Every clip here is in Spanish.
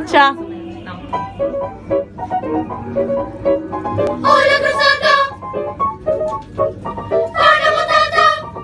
marcha. Hola cruzando, para matata,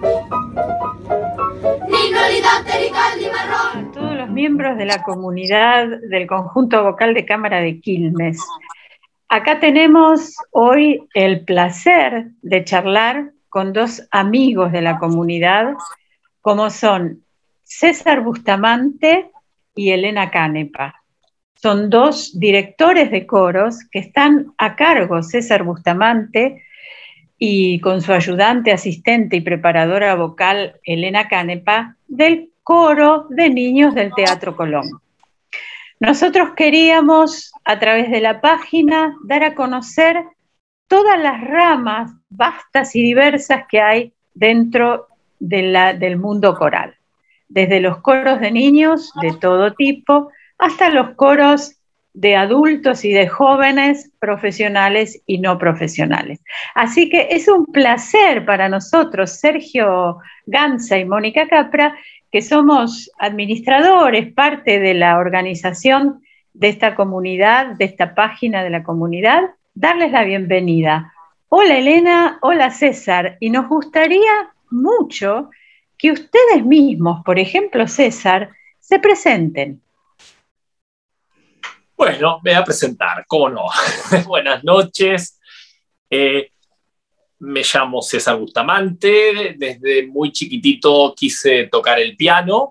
A todos los miembros de la comunidad del conjunto vocal de Cámara de Quilmes. Acá tenemos hoy el placer de charlar con dos amigos de la comunidad, como son César Bustamante y Elena Canepa. Son dos directores de coros que están a cargo, César Bustamante, y con su ayudante, asistente y preparadora vocal, Elena Canepa, del coro de niños del Teatro Colón. Nosotros queríamos, a través de la página, dar a conocer todas las ramas vastas y diversas que hay dentro del mundo coral, desde los coros de niños de todo tipo hasta los coros de adultos y de jóvenes profesionales y no profesionales. Así que es un placer para nosotros, Sergio Ganza y Mónica Capra, que somos administradores, parte de la organización de esta comunidad, de esta página de la comunidad, darles la bienvenida. Hola Elena, hola César, y nos gustaría mucho que ustedes mismos, por ejemplo César, se presenten. Bueno, me voy a presentar, ¿cómo no? Buenas noches. Me llamo César Bustamante. Desde muy chiquitito quise tocar el piano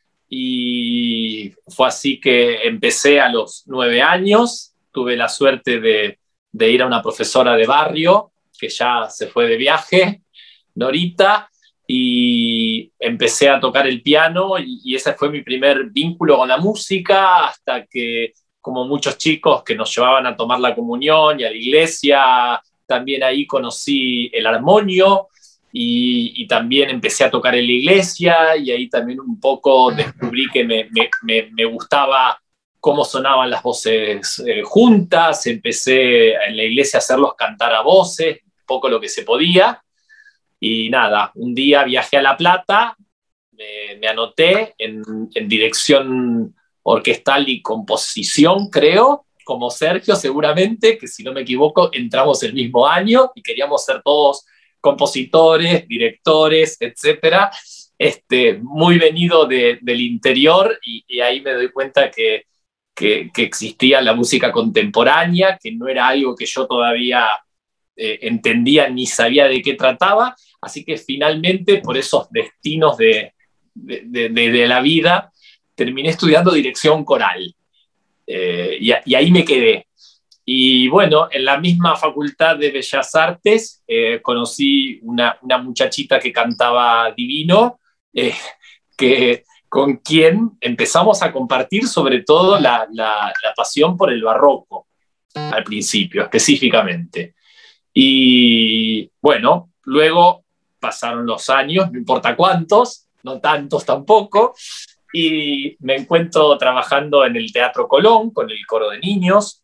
y fue así que empecé a los 9 años. Tuve la suerte de ir a una profesora de barrio que ya se fue de viaje, Norita, y empecé a tocar el piano y ese fue mi primer vínculo con la música hasta que, como muchos chicos que nos llevaban a tomar la comunión y a la iglesia, también ahí conocí el armonio y también empecé a tocar en la iglesia y ahí también un poco descubrí que me gustaba cómo sonaban las voces juntas. Empecé en la iglesia a hacerlos cantar a voces, un poco lo que se podía. Y nada, un día viajé a La Plata, me anoté en dirección orquestal y composición, creo, como Sergio seguramente, que si no me equivoco entramos el mismo año y queríamos ser todos compositores, directores, etcétera. Muy venido del interior y ahí me doy cuenta que existía la música contemporánea, que no era algo que yo todavía entendía ni sabía de qué trataba, así que finalmente por esos destinos de la vida terminé estudiando dirección coral y ahí me quedé. Y bueno, en la misma Facultad de Bellas Artes conocí una muchachita que cantaba divino, con quien empezamos a compartir sobre todo la pasión por el barroco, al principio específicamente. Y bueno, luego pasaron los años, no importa cuántos, no tantos tampoco, y me encuentro trabajando en el Teatro Colón con el coro de niños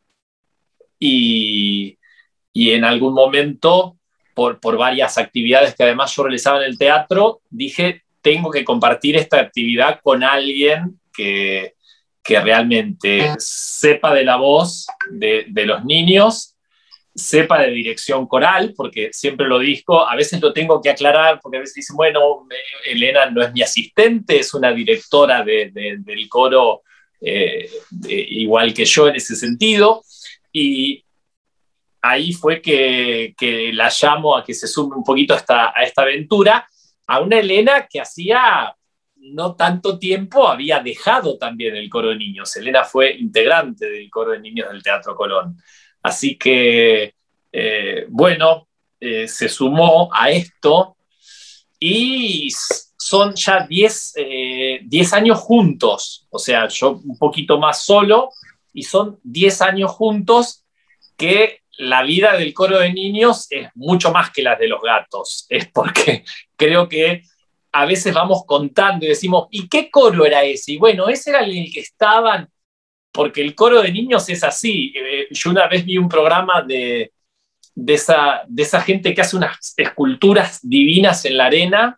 y en algún momento, por varias actividades que además yo realizaba en el teatro, dije, tengo que compartir esta actividad con alguien que realmente sepa de la voz de los niños, sepa de dirección coral, porque siempre lo digo, a veces lo tengo que aclarar, porque a veces dicen, bueno, Elena no es mi asistente, es una directora del coro igual que yo en ese sentido, y ahí fue que la llamo a que se sume un poquito a esta aventura, a una Elena que hacía no tanto tiempo había dejado también el coro de niños. Elena fue integrante del coro de niños del Teatro Colón. Así que, bueno, se sumó a esto y son ya 10 años juntos, o sea, yo un poquito más solo, y son 10 años juntos que la vida del coro de niños es mucho más que las de los gatos. Es porque creo que a veces vamos contando y decimos, ¿y qué coro era ese? Y bueno, ese era el que estaban, porque el coro de niños es así. Yo una vez vi un programa de esa gente que hace unas esculturas divinas en la arena,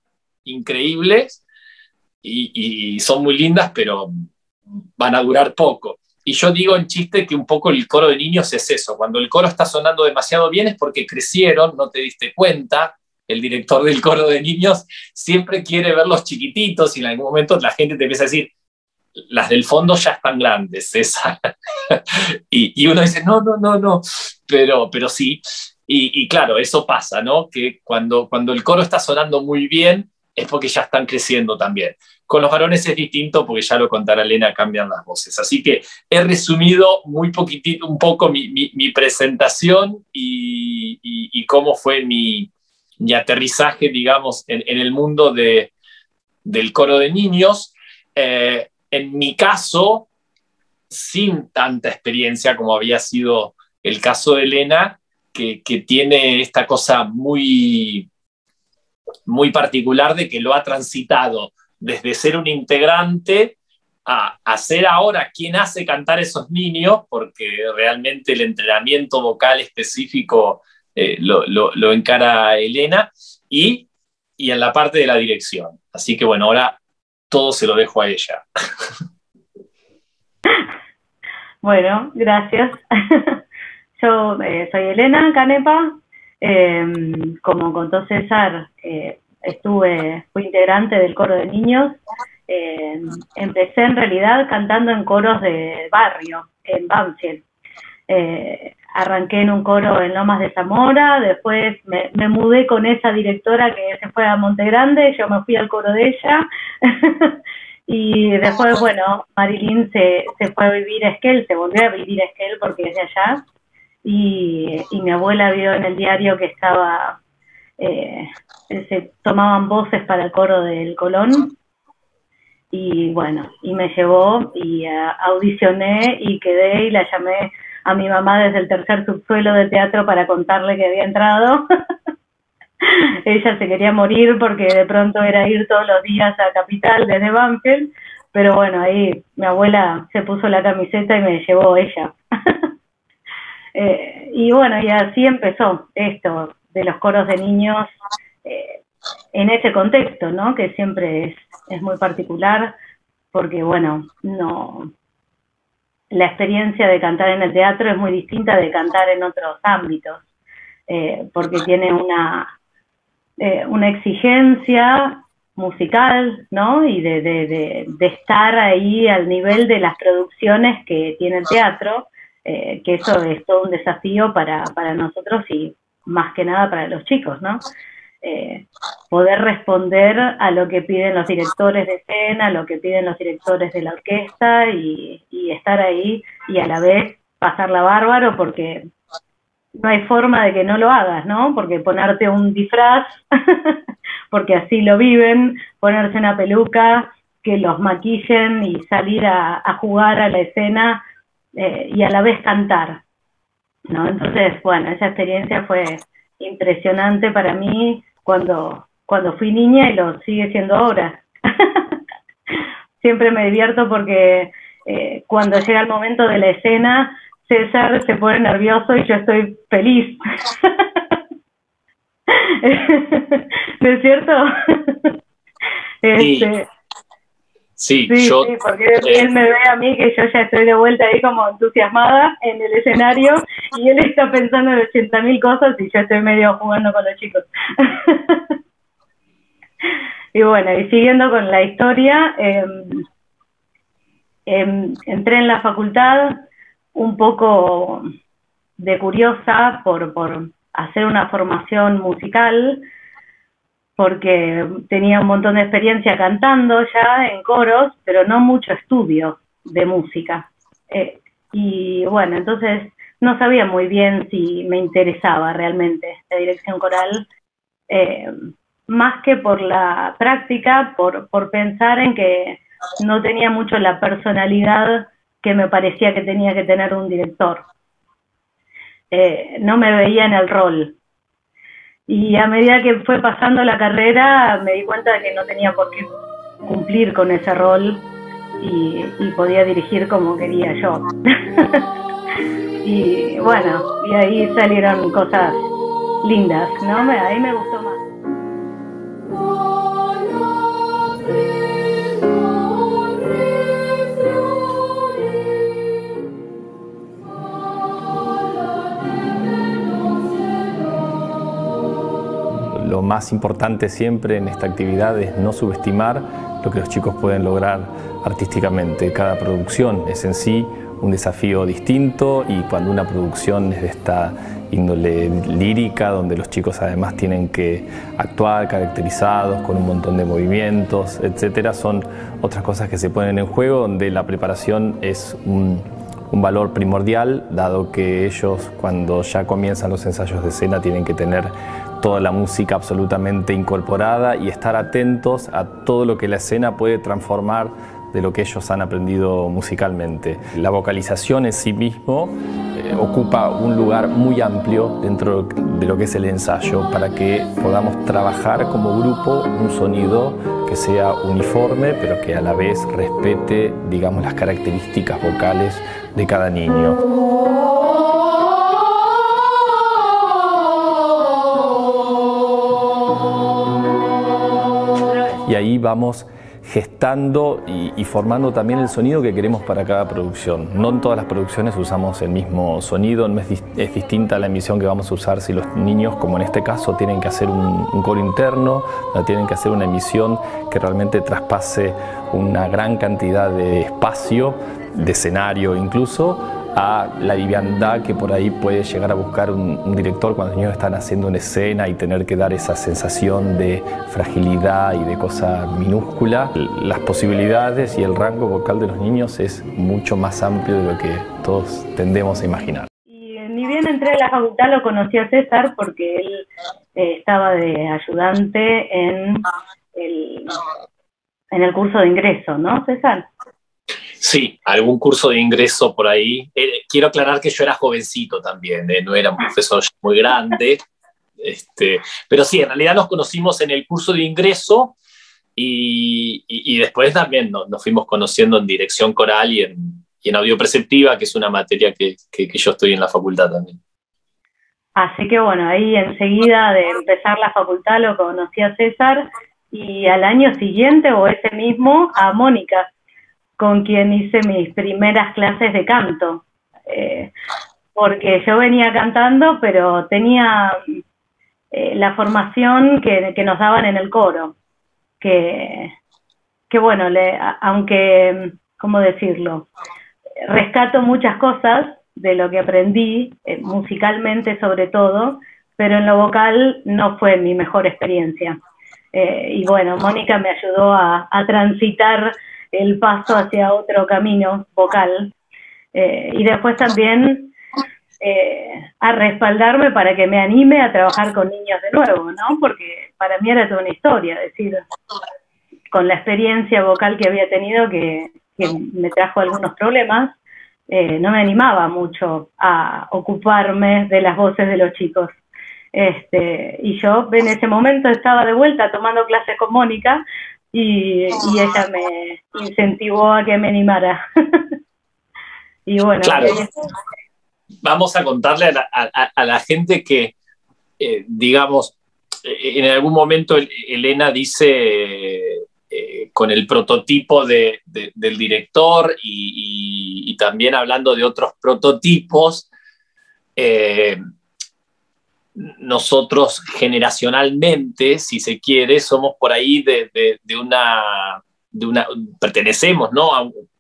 increíbles, y son muy lindas, pero van a durar poco. y yo digo en chiste que un poco el coro de niños es eso. Cuando el coro está sonando demasiado bien es porque crecieron, no te diste cuenta. El director del coro de niños siempre quiere ver los chiquititos y en algún momento la gente te empieza a decir, las del fondo ya están grandes, César. y uno dice, no, no, no, no, pero sí. Y claro, eso pasa, ¿no? Que cuando el coro está sonando muy bien es porque ya están creciendo también. Con los varones es distinto porque ya lo contará Elena, cambian las voces. Así que he resumido muy poquitito, un poco mi presentación y cómo fue mi aterrizaje, digamos, en el mundo del coro de niños. En mi caso, sin tanta experiencia como había sido el caso de Elena, que tiene esta cosa muy, muy particular de que lo ha transitado desde ser un integrante a ser ahora quien hace cantar a esos niños, porque realmente el entrenamiento vocal específico lo encara Elena, y en la parte de la dirección. Así que bueno, ahora todo se lo dejo a ella. Bueno, gracias. Yo soy Elena Canepa. Como contó César, fui integrante del coro de niños. Empecé en realidad cantando en coros de barrio, en Banfield. Arranqué en un coro en Lomas de Zamora, después me mudé con esa directora que se fue a Montegrande, yo me fui al coro de ella. Y después, bueno, Marilyn se fue a vivir a Esquel, se volvió a vivir a Esquel porque es de allá. Y mi abuela vio en el diario que se tomaban voces para el coro del Colón. Y bueno, y me llevó y audicioné y quedé y la llamé a mi mamá desde el tercer subsuelo del teatro para contarle que había entrado. Ella se quería morir porque de pronto era ir todos los días a Capital desde Banfield, pero bueno, ahí mi abuela se puso la camiseta y me llevó ella. Y bueno, y así empezó esto de los coros de niños en ese contexto, ¿no? Que siempre es muy particular porque, bueno, la experiencia de cantar en el teatro es muy distinta de cantar en otros ámbitos, porque tiene una exigencia musical, ¿no? Y de estar ahí al nivel de las producciones que tiene el teatro, que eso es todo un desafío para nosotros y más que nada para los chicos, ¿no? Poder responder a lo que piden los directores de escena, a lo que piden los directores de la orquesta y estar ahí y a la vez pasarla bárbaro porque no hay forma de que no lo hagas, ¿no? Porque ponerte un disfraz, porque así lo viven, ponerse una peluca, que los maquillen y salir a jugar a la escena y a la vez cantar, ¿no? Entonces, bueno, esa experiencia fue impresionante para mí cuando fui niña y lo sigue siendo ahora. Siempre me divierto porque cuando llega el momento de la escena, César se pone nervioso y yo estoy feliz. ¿No es cierto? Sí, sí, porque él me ve a mí que yo ya estoy de vuelta ahí como entusiasmada en el escenario y él está pensando en 80.000 cosas y yo estoy medio jugando con los chicos. Y bueno, y siguiendo con la historia, entré en la facultad un poco de curiosa por hacer una formación musical, porque tenía un montón de experiencia cantando ya en coros, pero no mucho estudio de música. Y bueno, entonces no sabía muy bien si me interesaba realmente la dirección coral, más que por la práctica, por pensar en que no tenía mucho la personalidad que me parecía que tenía que tener un director. No me veía en el rol. Y a medida que fue pasando la carrera me di cuenta de que no tenía por qué cumplir con ese rol y podía dirigir como quería yo. Y bueno, y ahí salieron cosas lindas, ¿no? Ahí me gustó más. más importante siempre en esta actividad es no subestimar lo que los chicos pueden lograr artísticamente. Cada producción es en sí un desafío distinto, y cuando una producción es de esta índole lírica, donde los chicos además tienen que actuar caracterizados con un montón de movimientos, etcétera, son otras cosas que se ponen en juego, donde la preparación es un valor primordial, dado que ellos, cuando ya comienzan los ensayos de escena, tienen que tener toda la música absolutamente incorporada y estar atentos a todo lo que la escena puede transformar de lo que ellos han aprendido musicalmente. La vocalización en sí mismo ocupa un lugar muy amplio dentro de lo que es el ensayo, para que podamos trabajar como grupo un sonido que sea uniforme, pero que a la vez respete, digamos, las características vocales de cada niño. Y ahí vamos gestando y formando también el sonido que queremos para cada producción. No en todas las producciones usamos el mismo sonido, no es distinta la emisión que vamos a usar si los niños, como en este caso, tienen que hacer un coro interno, no tienen que hacer una emisión que realmente traspase una gran cantidad de espacio, de escenario incluso, a la liviandad que por ahí puede llegar a buscar un director cuando los niños están haciendo una escena y tener que dar esa sensación de fragilidad y de cosa minúscula. Las posibilidades y el rango vocal de los niños es mucho más amplio de lo que todos tendemos a imaginar. Y ni bien entré a la facultad lo conocí a César, porque él estaba de ayudante en el curso de ingreso, ¿no, César? Sí, algún curso de ingreso por ahí. Quiero aclarar que yo era jovencito también, no era un profesor muy grande. Pero sí, en realidad nos conocimos en el curso de ingreso y después también nos fuimos conociendo en dirección coral y en audio preceptiva, que es una materia que yo estoy en la facultad también. Así que bueno, ahí enseguida de empezar la facultad lo conocí a César, y al año siguiente o ese mismo a Mónica, con quien hice mis primeras clases de canto, porque yo venía cantando, pero tenía la formación que nos daban en el coro, que bueno, aunque, ¿cómo decirlo?, rescato muchas cosas de lo que aprendí, musicalmente sobre todo, pero en lo vocal no fue mi mejor experiencia. Y bueno, Mónica me ayudó a transitar el paso hacia otro camino vocal, y después también a respaldarme para que me anime a trabajar con niños de nuevo, ¿no? Porque para mí era toda una historia, es decir, con la experiencia vocal que había tenido, que me trajo algunos problemas, no me animaba mucho a ocuparme de las voces de los chicos. Y yo en ese momento estaba de vuelta tomando clases con Mónica, y ella me incentivó a que me animara. Y bueno, claro. Vamos a contarle a la gente que, digamos, en algún momento Elena dice, con el prototipo del director y también hablando de otros prototipos, nosotros generacionalmente, si se quiere, somos por ahí de una pertenecemos, ¿no?,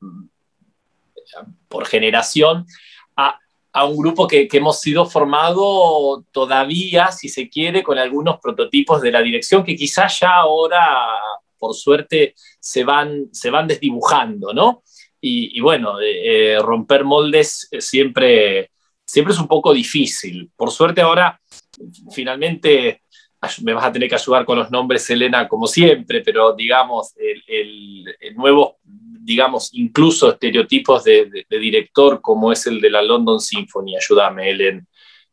por generación a un grupo que hemos sido formado todavía, si se quiere, con algunos prototipos de la dirección que quizás ya ahora, por suerte, se van desdibujando, ¿no? Y bueno, romper moldes siempre es un poco difícil. Por suerte ahora, finalmente, me vas a tener que ayudar con los nombres, Elena, como siempre, pero digamos, el nuevo, digamos, incluso estereotipos de director, como es el de la London Symphony. Ayúdame, Elen,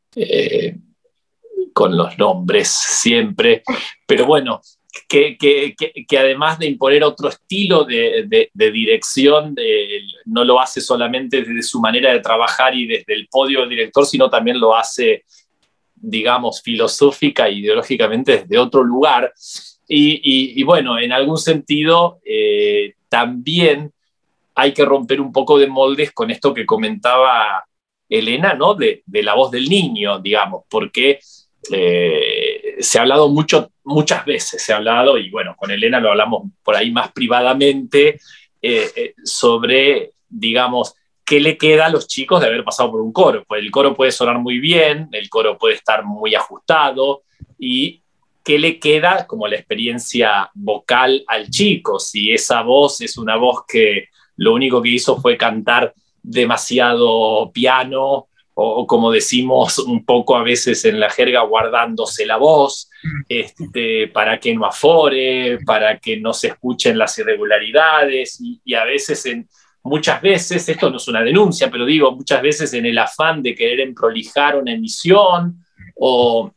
con los nombres siempre. Pero bueno, que además de imponer otro estilo de dirección, no lo hace solamente desde su manera de trabajar y desde el podio del director, sino también lo hace, digamos, filosófica e ideológicamente desde otro lugar. Y bueno, en algún sentido también hay que romper un poco de moldes con esto que comentaba Elena, ¿no? De la voz del niño, digamos, porque se ha hablado muchas veces, se ha hablado, y bueno, con Elena lo hablamos por ahí más privadamente, sobre, digamos, qué le queda a los chicos de haber pasado por un coro. Pues el coro puede sonar muy bien, el coro puede estar muy ajustado, y qué le queda como la experiencia vocal al chico, si esa voz es una voz que lo único que hizo fue cantar demasiado piano, o como decimos un poco a veces en la jerga, guardándose la voz, para que no afore, para que no se escuchen las irregularidades, y a veces, muchas veces, esto no es una denuncia, pero digo, muchas veces en el afán de querer emprolijar una emisión, o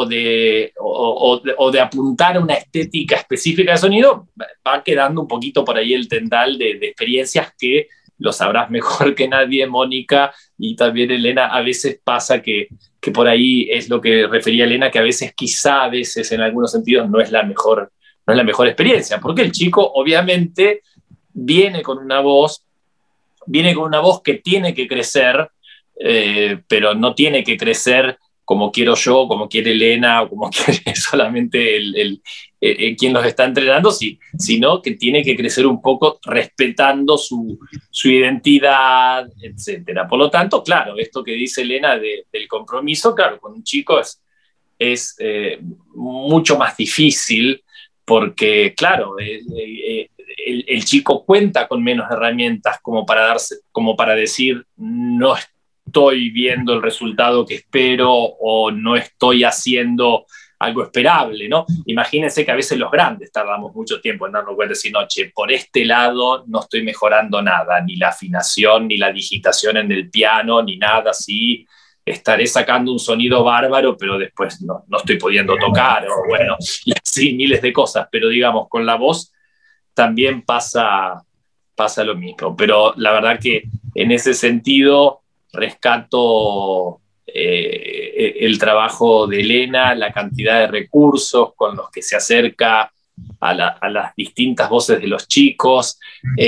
de apuntar a una estética específica de sonido, va quedando un poquito por ahí el tendal de experiencias que lo sabrás mejor que nadie, Mónica, y también Elena. A veces pasa que por ahí es lo que refería Elena, que a veces, quizá a veces en algunos sentidos no es la mejor experiencia, porque el chico obviamente viene con una voz que tiene que crecer, pero no tiene que crecer como quiero yo, como quiere Elena, o como quiere solamente quien los está entrenando, sino que tiene que crecer un poco respetando su identidad, etc. Por lo tanto, claro, esto que dice Elena del compromiso, claro, con un chico es mucho más difícil, porque, claro, el chico cuenta con menos herramientas como para decir, no estoy viendo el resultado que espero, o no estoy haciendo algo esperable, ¿no? Imagínense que a veces los grandes tardamos mucho tiempo en darnos cuenta de decir, no, che, por este lado no estoy mejorando nada, ni la afinación, ni la digitación en el piano, ni nada así. Estaré sacando un sonido bárbaro, pero después no estoy pudiendo tocar, o bueno, y así miles de cosas. Pero digamos, con la voz también pasa lo mismo. Pero la verdad que en ese sentido rescato el trabajo de Elena, la cantidad de recursos con los que se acerca a las distintas voces de los chicos,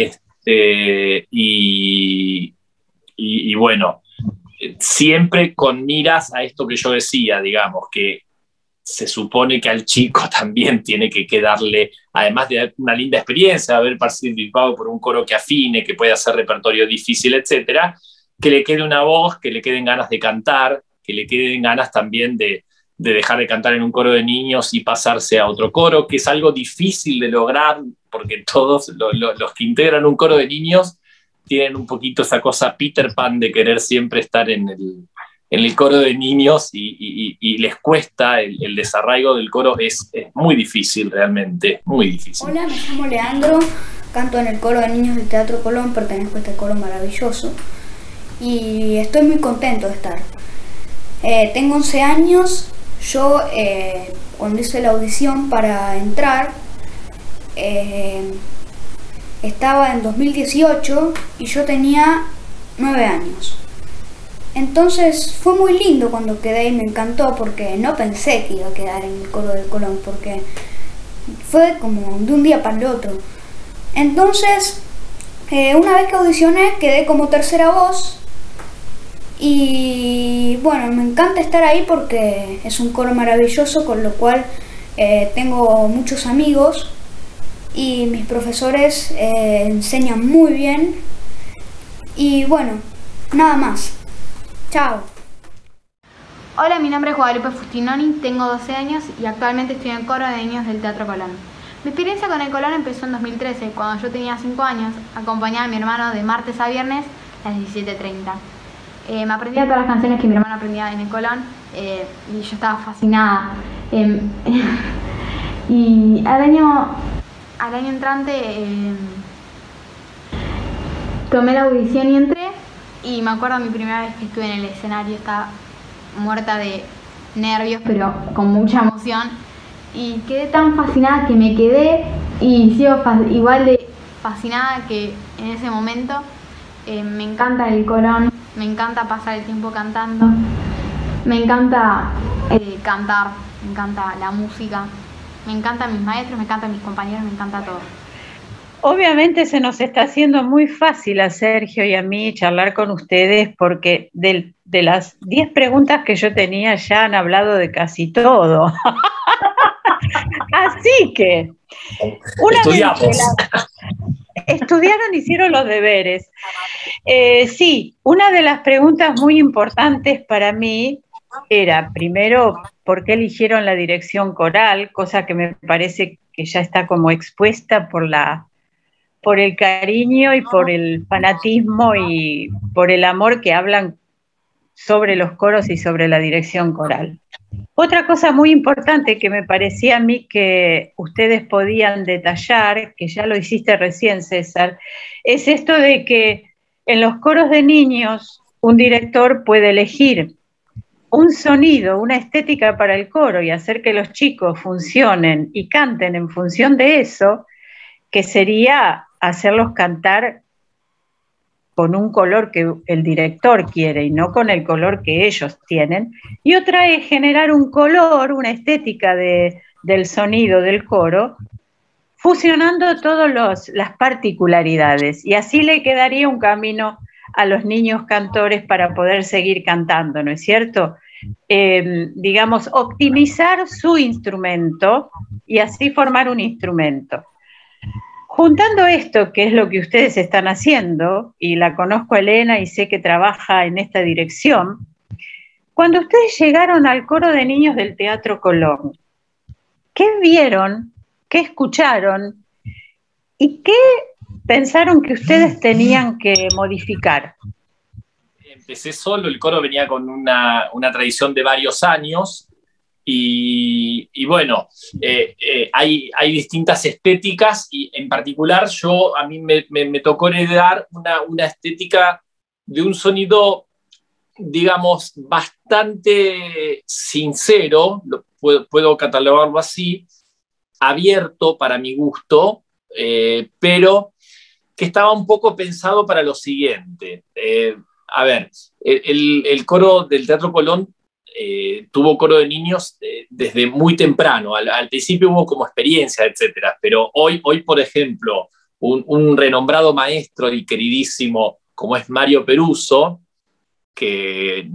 y bueno, siempre con miras a esto que yo decía, digamos, que se supone que al chico también tiene que quedarle, además de una linda experiencia, haber participado por un coro que afine, que puede hacer repertorio difícil, etcétera, que le quede una voz, que le queden ganas de cantar, que le queden ganas también de dejar de cantar en un coro de niños y pasarse a otro coro, que es algo difícil de lograr, porque todos los que integran un coro de niños tienen un poquito esa cosa Peter Pan de querer siempre estar en el coro de niños, y les cuesta el desarraigo del coro. Es muy difícil, realmente, muy difícil. Hola, me llamo Leandro, canto en el coro de niños del Teatro Colón, pertenezco a este coro maravilloso y estoy muy contento de estar. Tengo 11 años, yo cuando hice la audición para entrar, estaba en 2018 y yo tenía 9 años. Entonces fue muy lindo cuando quedé y me encantó, porque no pensé que iba a quedar en el coro del Colón, porque fue como de un día para el otro. Entonces, una vez que audicioné, quedé como tercera voz. Y bueno, me encanta estar ahí porque es un coro maravilloso, con lo cual tengo muchos amigos y mis profesores enseñan muy bien. Y bueno, nada más. Chao. Hola, mi nombre es Guadalupe Fustinoni, tengo 12 años y actualmente estoy en el coro de niños del Teatro Colón. Mi experiencia con el Colón empezó en 2013, cuando yo tenía 5 años, acompañada de mi hermano de martes a viernes a las 17:30. Me aprendía todas las canciones que mi hermano aprendía en el Colón, y yo estaba fascinada. Y al año entrante tomé la audición y entré, y me acuerdo mi primera vez que estuve en el escenario, estaba muerta de nervios, pero con mucha emoción, y quedé tan fascinada que me quedé, y sigo igual de fascinada que en ese momento. Me encanta el Colón, me encanta pasar el tiempo cantando, me encanta cantar, me encanta la música, me encantan mis maestros, me encantan mis compañeros, me encanta todo. Obviamente se nos está haciendo muy fácil a Sergio y a mí charlar con ustedes porque de las 10 preguntas que yo tenía ya han hablado de casi todo. Así que, estudiamos. Estudiaron, hicieron los deberes. Sí, una de las preguntas muy importantes para mí era, primero, ¿por qué eligieron la dirección coral? Cosa que me parece que ya está como expuesta por el cariño y por el fanatismo y por el amor que hablan sobre los coros y sobre la dirección coral. Otra cosa muy importante que me parecía a mí que ustedes podían detallar, que ya lo hiciste recién, César, es esto de que en los coros de niños un director puede elegir un sonido, una estética para el coro y hacer que los chicos funcionen y canten en función de eso, que sería hacerlos cantar con un color que el director quiere y no con el color que ellos tienen. Y otra es generar un color, una estética del sonido del coro, fusionando todas las particularidades. Y así le quedaría un camino a los niños cantores para poder seguir cantando, ¿no es cierto? Digamos, optimizar su instrumento y así formar un instrumento. Juntando esto, que es lo que ustedes están haciendo, y la conozco a Elena y sé que trabaja en esta dirección, cuando ustedes llegaron al coro de niños del Teatro Colón, ¿qué vieron, qué escucharon y qué pensaron que ustedes tenían que modificar? Empecé solo, el coro venía con una tradición de varios años. Y bueno, hay distintas estéticas y en particular a mí me tocó heredar una estética de un sonido, digamos, bastante sincero, puedo catalogarlo así, abierto para mi gusto, pero que estaba un poco pensado para lo siguiente. A ver, el coro del Teatro Colón tuvo coro de niños desde muy temprano. Al principio hubo como experiencia, etcétera, pero hoy por ejemplo, un renombrado maestro y queridísimo como es Mario Peruso, que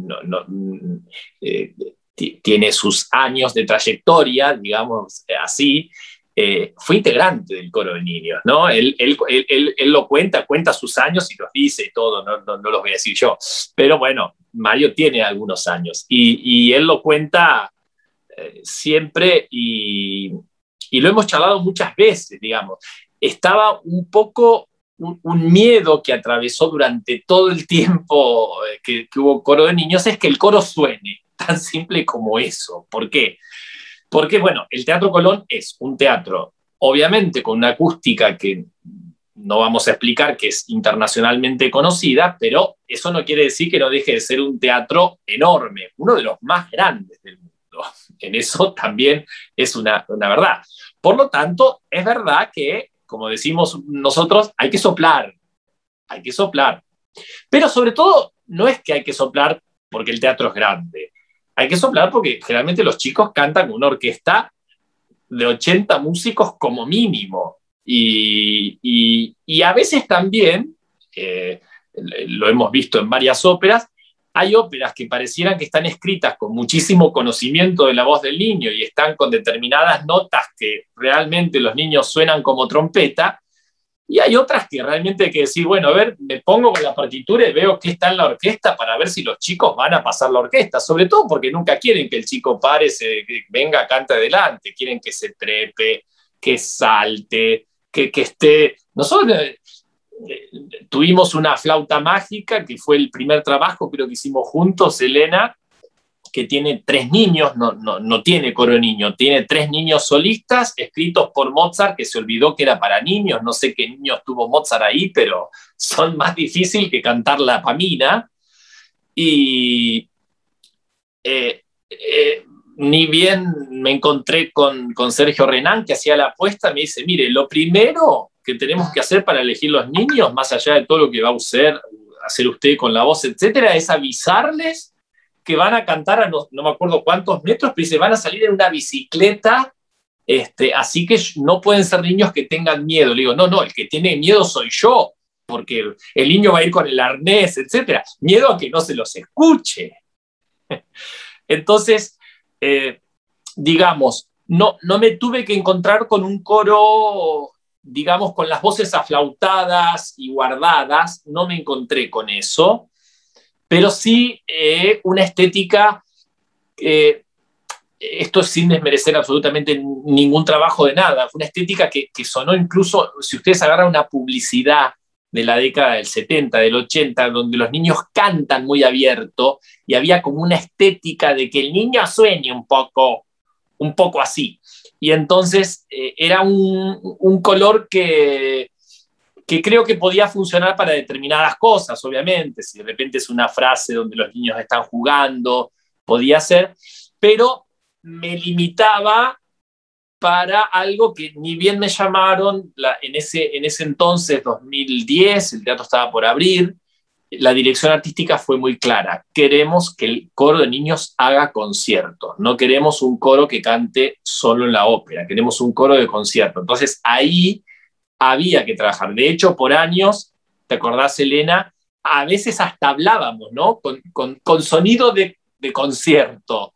tiene sus años de trayectoria, digamos así, fue integrante del coro de niños, ¿no? Él lo cuenta sus años y los dice y todo, no los voy a decir yo, pero bueno, Mario tiene algunos años y él lo cuenta siempre y lo hemos charlado muchas veces, digamos. Estaba un poco un miedo que atravesó durante todo el tiempo que hubo coro de niños, es que el coro suene, tan simple como eso. ¿Por qué? Porque, bueno, el Teatro Colón es un teatro, obviamente, con una acústica que no vamos a explicar, que es internacionalmente conocida, pero eso no quiere decir que no deje de ser un teatro enorme, uno de los más grandes del mundo. En eso también es una verdad. Por lo tanto, es verdad que, como decimos nosotros, hay que soplar. Pero sobre todo, no es que hay que soplar porque el teatro es grande. Hay que soplar porque generalmente los chicos cantan con una orquesta de 80 músicos como mínimo. Y a veces también, lo hemos visto en varias óperas, hay óperas que parecieran que están escritas con muchísimo conocimiento de la voz del niño y están con determinadas notas que realmente los niños suenan como trompeta, y hay otras que realmente hay que decir, bueno, a ver, me pongo con la partitura y veo qué está en la orquesta para ver si los chicos van a pasar la orquesta, sobre todo porque nunca quieren que el chico pare, venga, cante adelante, quieren que se trepe, que salte, que esté... Nosotros tuvimos una flauta mágica, que fue el primer trabajo, creo que hicimos juntos, Elena, que tiene 3 niños, no tiene coro de niños, tiene 3 niños solistas escritos por Mozart, que se olvidó que era para niños, no sé qué niños tuvo Mozart ahí, pero son más difíciles que cantar la Pamina. Y ni bien me encontré con Sergio Renán, que hacía la apuesta, me dice, mire, lo primero que tenemos que hacer para elegir los niños, más allá de todo lo que va a hacer usted con la voz, etcétera, es avisarles que van a cantar a no me acuerdo cuántos metros, pero dice, van a salir en una bicicleta Así que no pueden ser niños que tengan miedo. Le digo, no, el que tiene miedo soy yo, porque el niño va a ir con el arnés, etc. Miedo a que no se los escuche. Entonces, digamos, no me tuve que encontrar con un coro, digamos, con las voces aflautadas y guardadas, no me encontré con eso, pero sí una estética, esto es sin desmerecer absolutamente ningún trabajo de nada, fue una estética que sonó incluso, si ustedes agarran una publicidad de la década del 70, del 80, donde los niños cantan muy abierto, y había como una estética de que el niño sueñe un poco así. Y entonces era un color que creo que podía funcionar para determinadas cosas, obviamente. Si de repente es una frase donde los niños están jugando, podía ser, pero me limitaba para algo que ni bien me llamaron, en ese entonces, 2010, el teatro estaba por abrir, la dirección artística fue muy clara. Queremos que el coro de niños haga conciertos, no queremos un coro que cante solo en la ópera, queremos un coro de concierto. Entonces ahí había que trabajar. De hecho, por años, ¿te acordás, Elena? A veces hasta hablábamos, ¿no? Con sonido de concierto,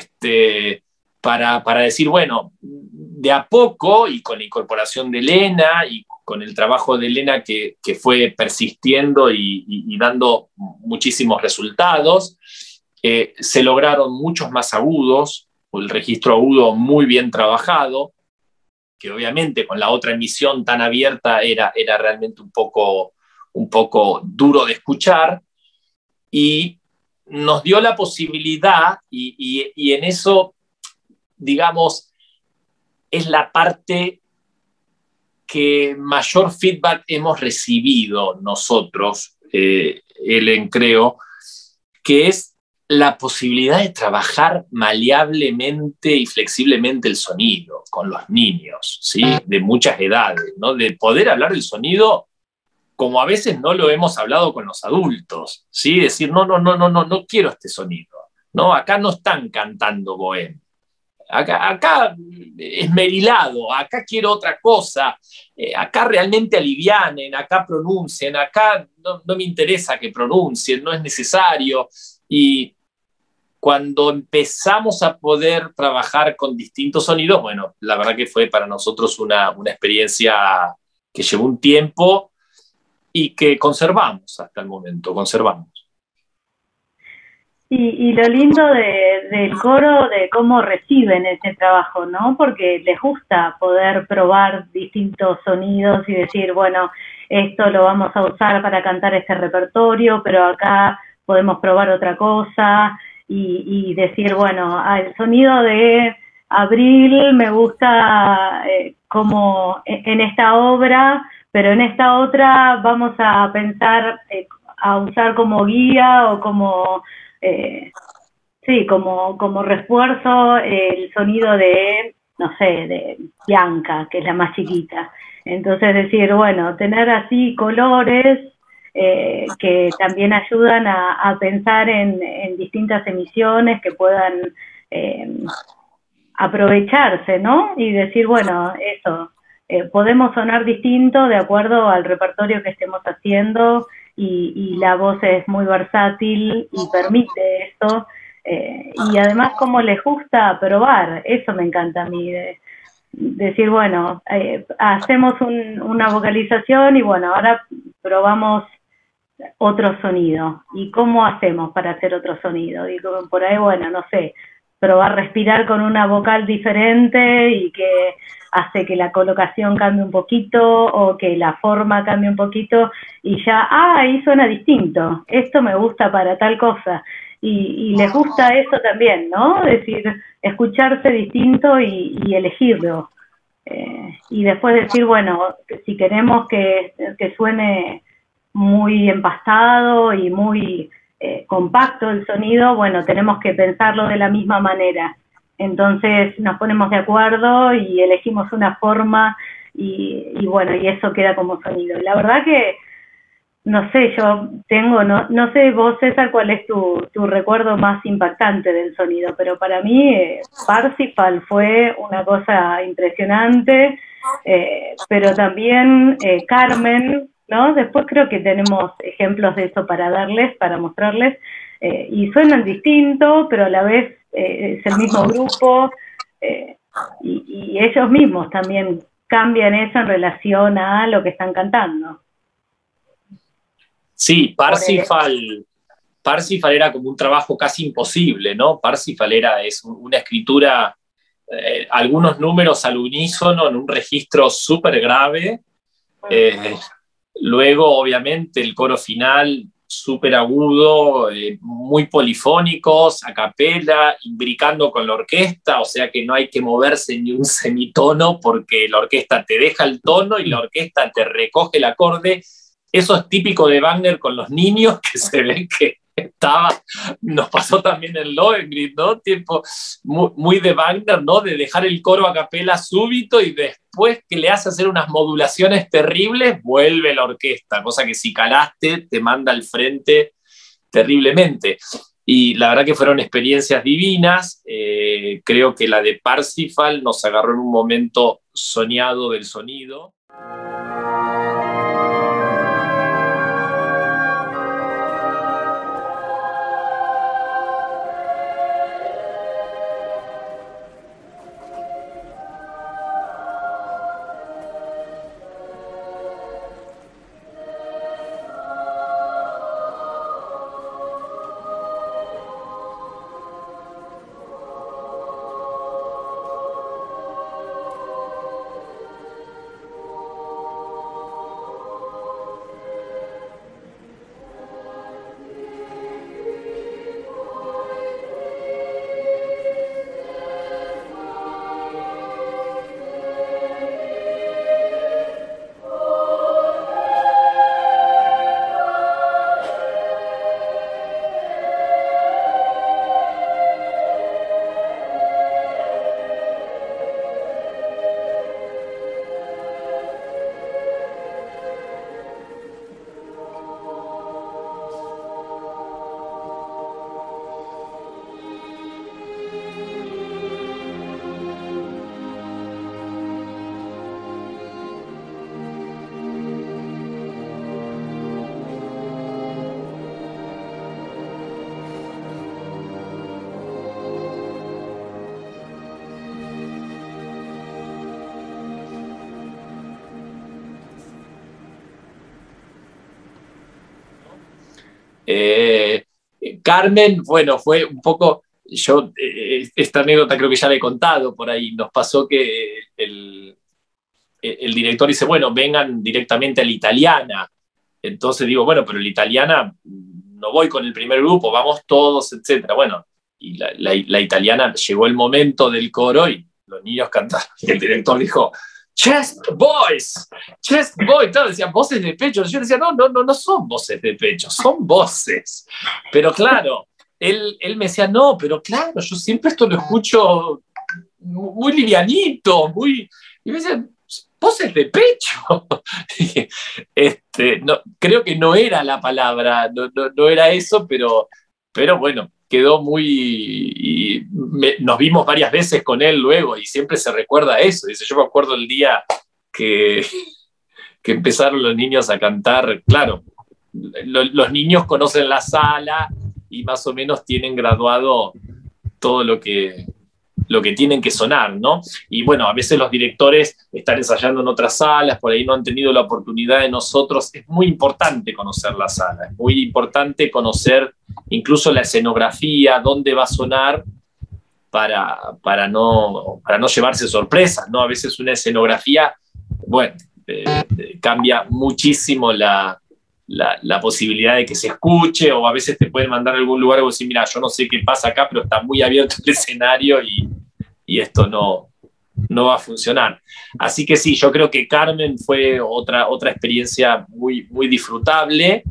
para decir, bueno, de a poco, y con la incorporación de Elena, y con el trabajo de Elena que fue persistiendo y dando muchísimos resultados, se lograron muchos más agudos, el registro agudo muy bien trabajado, que obviamente con la otra emisión tan abierta era realmente un poco duro de escuchar, y nos dio la posibilidad, y en eso, digamos, es la parte que mayor feedback hemos recibido nosotros, Ellen, creo, que es la posibilidad de trabajar maleablemente y flexiblemente el sonido con los niños, ¿sí? De muchas edades, ¿no? De poder hablar el sonido como a veces no lo hemos hablado con los adultos, ¿sí? Decir, no quiero este sonido, ¿no? Acá no están cantando bohème. Acá esmerilado, acá quiero otra cosa, acá realmente alivianen, acá pronuncien, acá no me interesa que pronuncien, no es necesario. Y cuando empezamos a poder trabajar con distintos sonidos, bueno, la verdad que fue para nosotros una experiencia que llevó un tiempo y que conservamos hasta el momento, conservamos. Y lo lindo del coro, de cómo reciben ese trabajo, ¿no? Porque les gusta poder probar distintos sonidos y decir, bueno, esto lo vamos a usar para cantar este repertorio, pero acá podemos probar otra cosa, y decir, bueno, el sonido de Abril me gusta como en esta obra, pero en esta otra vamos a pensar a usar como guía o como... sí, como refuerzo el sonido de, no sé, de Bianca, que es la más chiquita. Entonces decir, bueno, tener así colores que también ayudan a pensar en distintas emisiones que puedan aprovecharse, ¿no? Y decir, bueno, eso, podemos sonar distinto de acuerdo al repertorio que estemos haciendo, y la voz es muy versátil y permite eso, y además como les gusta probar, eso me encanta a mí, decir, bueno, hacemos una vocalización y bueno, ahora probamos otro sonido, y cómo hacemos para hacer otro sonido, y por ahí, bueno, no sé, probar respirar con una vocal diferente y que hace que la colocación cambie un poquito o que la forma cambie un poquito, y ya, ahí suena distinto, esto me gusta para tal cosa, y les gusta eso también, ¿no? Es decir, escucharse distinto y elegirlo, y después decir, bueno, si queremos que suene muy empastado y muy compacto el sonido, bueno, tenemos que pensarlo de la misma manera. Entonces nos ponemos de acuerdo y elegimos una forma y bueno, y eso queda como sonido. La verdad que no sé, yo tengo, no sé vos, César, cuál es tu recuerdo más impactante del sonido, pero para mí Parsifal fue una cosa impresionante, pero también Carmen, ¿no? Después creo que tenemos ejemplos de eso para darles, para mostrarles, y suenan distintos, pero a la vez es el mismo grupo, y ellos mismos también cambian eso en relación a lo que están cantando. Sí, Parsifal era como un trabajo casi imposible, ¿no? Parsifal es una escritura, algunos números al unísono en un registro súper grave, luego obviamente el coro final súper agudo, muy polifónicos, a capela, imbricando con la orquesta, o sea que no hay que moverse ni un semitono porque la orquesta te deja el tono y la orquesta te recoge el acorde. Eso es típico de Wagner con los niños, que se ve que nos pasó también en Lohengrin, ¿no? Tiempo muy de Wagner, ¿no? De dejar el coro a capela súbito y después que le hace hacer unas modulaciones terribles, vuelve la orquesta, cosa que si calaste te manda al frente terriblemente. Y la verdad que fueron experiencias divinas. Creo que la de Parsifal nos agarró en un momento soñado del sonido. Carmen, bueno, fue un poco, esta anécdota creo que ya la he contado por ahí, nos pasó que el director dice, bueno, vengan directamente a la Italiana. Entonces digo, bueno, pero la Italiana, no voy con el primer grupo, vamos todos, etc. Bueno, y la Italiana, llegó el momento del coro y los niños cantaron, y el director dijo, Chest Boys, claro, decían voces de pecho. Yo decía, no son voces de pecho, son voces. Pero claro, él me decía, no, pero claro, yo siempre esto lo escucho muy livianito, y me decía, voces de pecho. No, creo que no era la palabra, no era eso, pero bueno, quedó muy... nos vimos varias veces con él luego y siempre se recuerda eso. Dice, yo me acuerdo el día que empezaron los niños a cantar. Claro, los niños conocen la sala y más o menos tienen graduado todo lo que tienen que sonar, ¿no? Y bueno, a veces los directores están ensayando en otras salas, por ahí no han tenido la oportunidad de nosotros. Es muy importante conocer la sala, es muy importante conocer incluso la escenografía, dónde va a sonar, para no llevarse sorpresas, ¿no? A veces una escenografía, bueno, cambia muchísimo la posibilidad de que se escuche, o a veces te pueden mandar a algún lugar y vos decís, mira, yo no sé qué pasa acá, pero está muy abierto el escenario y esto no va a funcionar. Así que sí, yo creo que Carmen fue otra experiencia muy, muy disfrutable.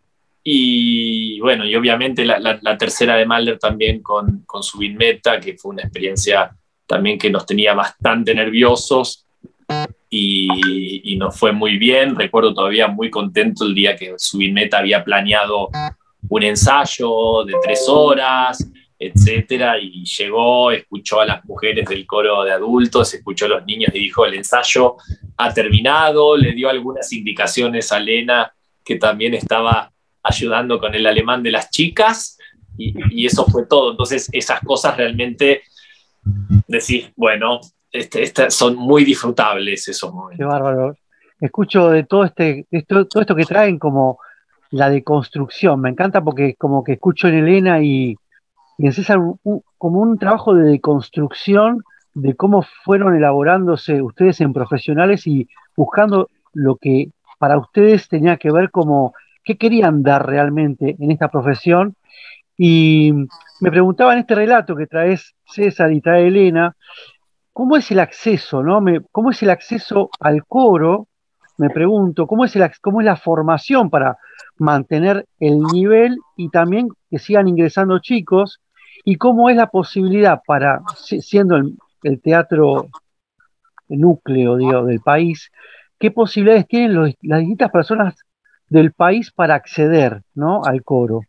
Y bueno, y obviamente la tercera de Mahler también con su Vinmeta, que fue una experiencia también que nos tenía bastante nerviosos, y nos fue muy bien. Recuerdo todavía muy contento el día que Subinmeta había planeado un ensayo de 3 horas, etcétera, y llegó, escuchó a las mujeres del coro de adultos, escuchó a los niños y dijo: el ensayo ha terminado. Le dio algunas indicaciones a Lena, que también estaba ayudando con el alemán de las chicas, y eso fue todo. Entonces esas cosas realmente decís, bueno, son muy disfrutables esos momentos. Qué bárbaro. Escucho de todo esto que traen como la deconstrucción. Me encanta porque como que escucho en Elena y en César como un trabajo de deconstrucción de cómo fueron elaborándose ustedes en profesionales y buscando lo que para ustedes tenía que ver como qué querían dar realmente en esta profesión. Y me preguntaba en este relato que traes César y trae Elena, ¿cómo es el acceso, no? ¿Cómo es el acceso al coro? Me pregunto, ¿cómo es la formación para mantener el nivel y también que sigan ingresando chicos? ¿Y cómo es la posibilidad para, siendo el teatro núcleo, digo, del país, qué posibilidades tienen las distintas personas del país para acceder, ¿no?, al coro?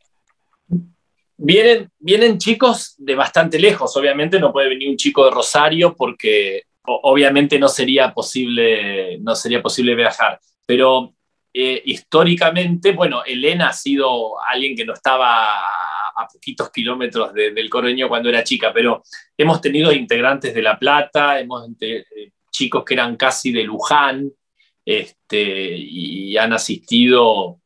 Vienen chicos de bastante lejos. Obviamente no puede venir un chico de Rosario porque obviamente no sería posible viajar. Pero históricamente, bueno, Elena ha sido alguien que no estaba a poquitos kilómetros del coro de niños cuando era chica, pero hemos tenido integrantes de La Plata, chicos que eran casi de Luján, y han asistido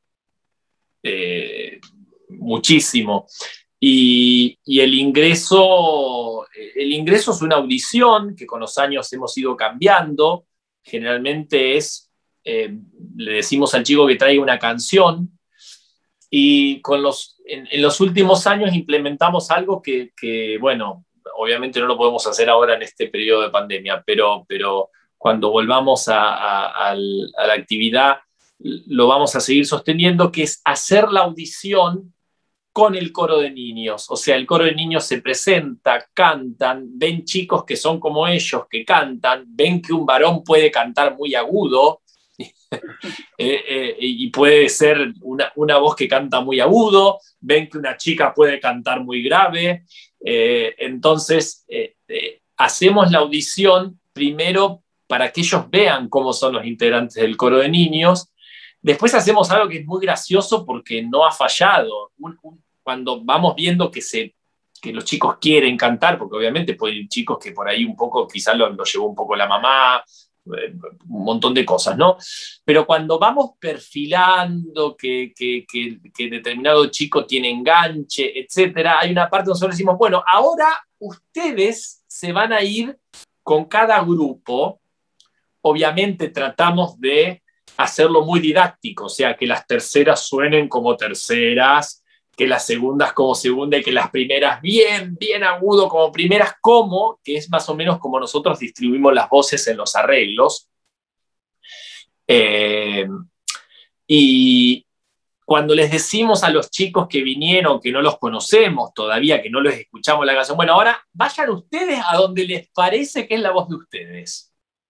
muchísimo. Y el ingreso es una audición que con los años hemos ido cambiando. Generalmente le decimos al chico que traiga una canción, y en los últimos años implementamos algo que, bueno, obviamente no lo podemos hacer ahora en este periodo de pandemia, pero cuando volvamos a la actividad lo vamos a seguir sosteniendo, que es hacer la audición con el coro de niños. O sea, el coro de niños se presenta, cantan, ven chicos que son como ellos, que cantan, ven que un varón puede cantar muy agudo, y puede ser una voz que canta muy agudo, ven que una chica puede cantar muy grave. Entonces, hacemos la audición primero para que ellos vean cómo son los integrantes del coro de niños. Después hacemos algo que es muy gracioso porque no ha fallado. Cuando vamos viendo que los chicos quieren cantar, porque obviamente pueden ir chicos que por ahí un poco, quizás lo llevó un poco la mamá, un montón de cosas, ¿no? Pero cuando vamos perfilando que determinado chico tiene enganche, etcétera, hay una parte donde nosotros decimos, bueno, ahora ustedes se van a ir con cada grupo. Obviamente tratamos de hacerlo muy didáctico, o sea, que las terceras suenen como terceras, que las segundas como segunda y que las primeras bien agudo como primeras, que es más o menos como nosotros distribuimos las voces en los arreglos. Y cuando les decimos a los chicos que vinieron, que no los conocemos todavía, que no los escuchamos la canción, bueno, ahora vayan ustedes a donde les parece que es la voz de ustedes.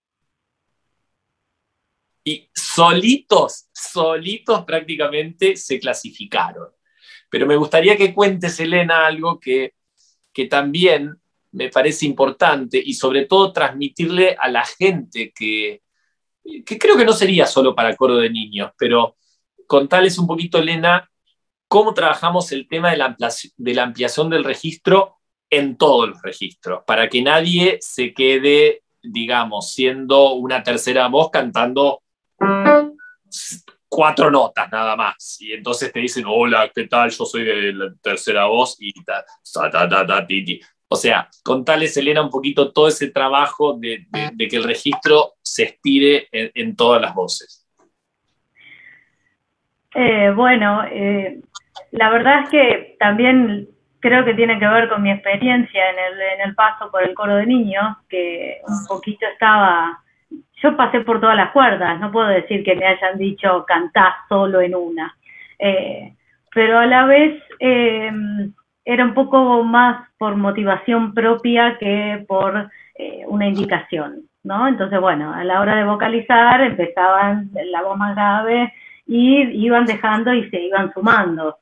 Y solitos prácticamente se clasificaron. Pero me gustaría que cuentes, Elena, algo que también me parece importante, y sobre todo transmitirle a la gente que creo que no sería solo para coro de niños, pero contarles un poquito, Elena, cómo trabajamos el tema de la ampliación del registro en todos los registros, para que nadie se quede, digamos, siendo una tercera voz cantando 4 notas nada más, y entonces te dicen, hola, ¿qué tal? Yo soy de la tercera voz, y o sea, contales, Elena, un poquito todo ese trabajo de que el registro se estire en todas las voces. Bueno, la verdad es que también creo que tiene que ver con mi experiencia en el paso por el coro de niños, que un poquito yo pasé por todas las cuerdas, no puedo decir que me hayan dicho cantás solo en una, pero a la vez era un poco más por motivación propia que por una indicación. ¿no? Entonces, bueno, a la hora de vocalizar empezaban la voz más grave y iban dejando y se iban sumando.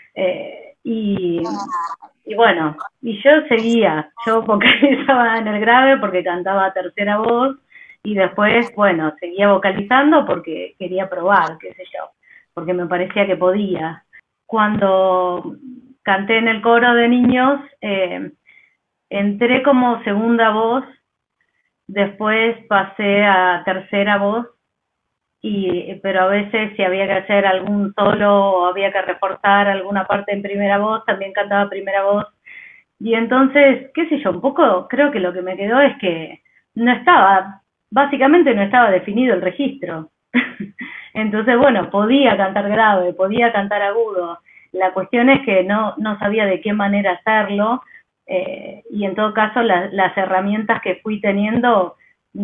Y bueno, y yo seguía, yo vocalizaba en el grave porque cantaba tercera voz y después, bueno, seguía vocalizando porque quería probar, qué sé yo, porque me parecía que podía. Cuando canté en el coro de niños, entré como segunda voz, después pasé a tercera voz, pero a veces si había que hacer algún solo o había que reforzar alguna parte en primera voz, también cantaba primera voz. Y entonces, qué sé yo, un poco creo que lo que me quedó es que básicamente no estaba definido el registro. Entonces, bueno, podía cantar grave, podía cantar agudo. La cuestión es que no sabía de qué manera hacerlo, y en todo caso las herramientas que fui teniendo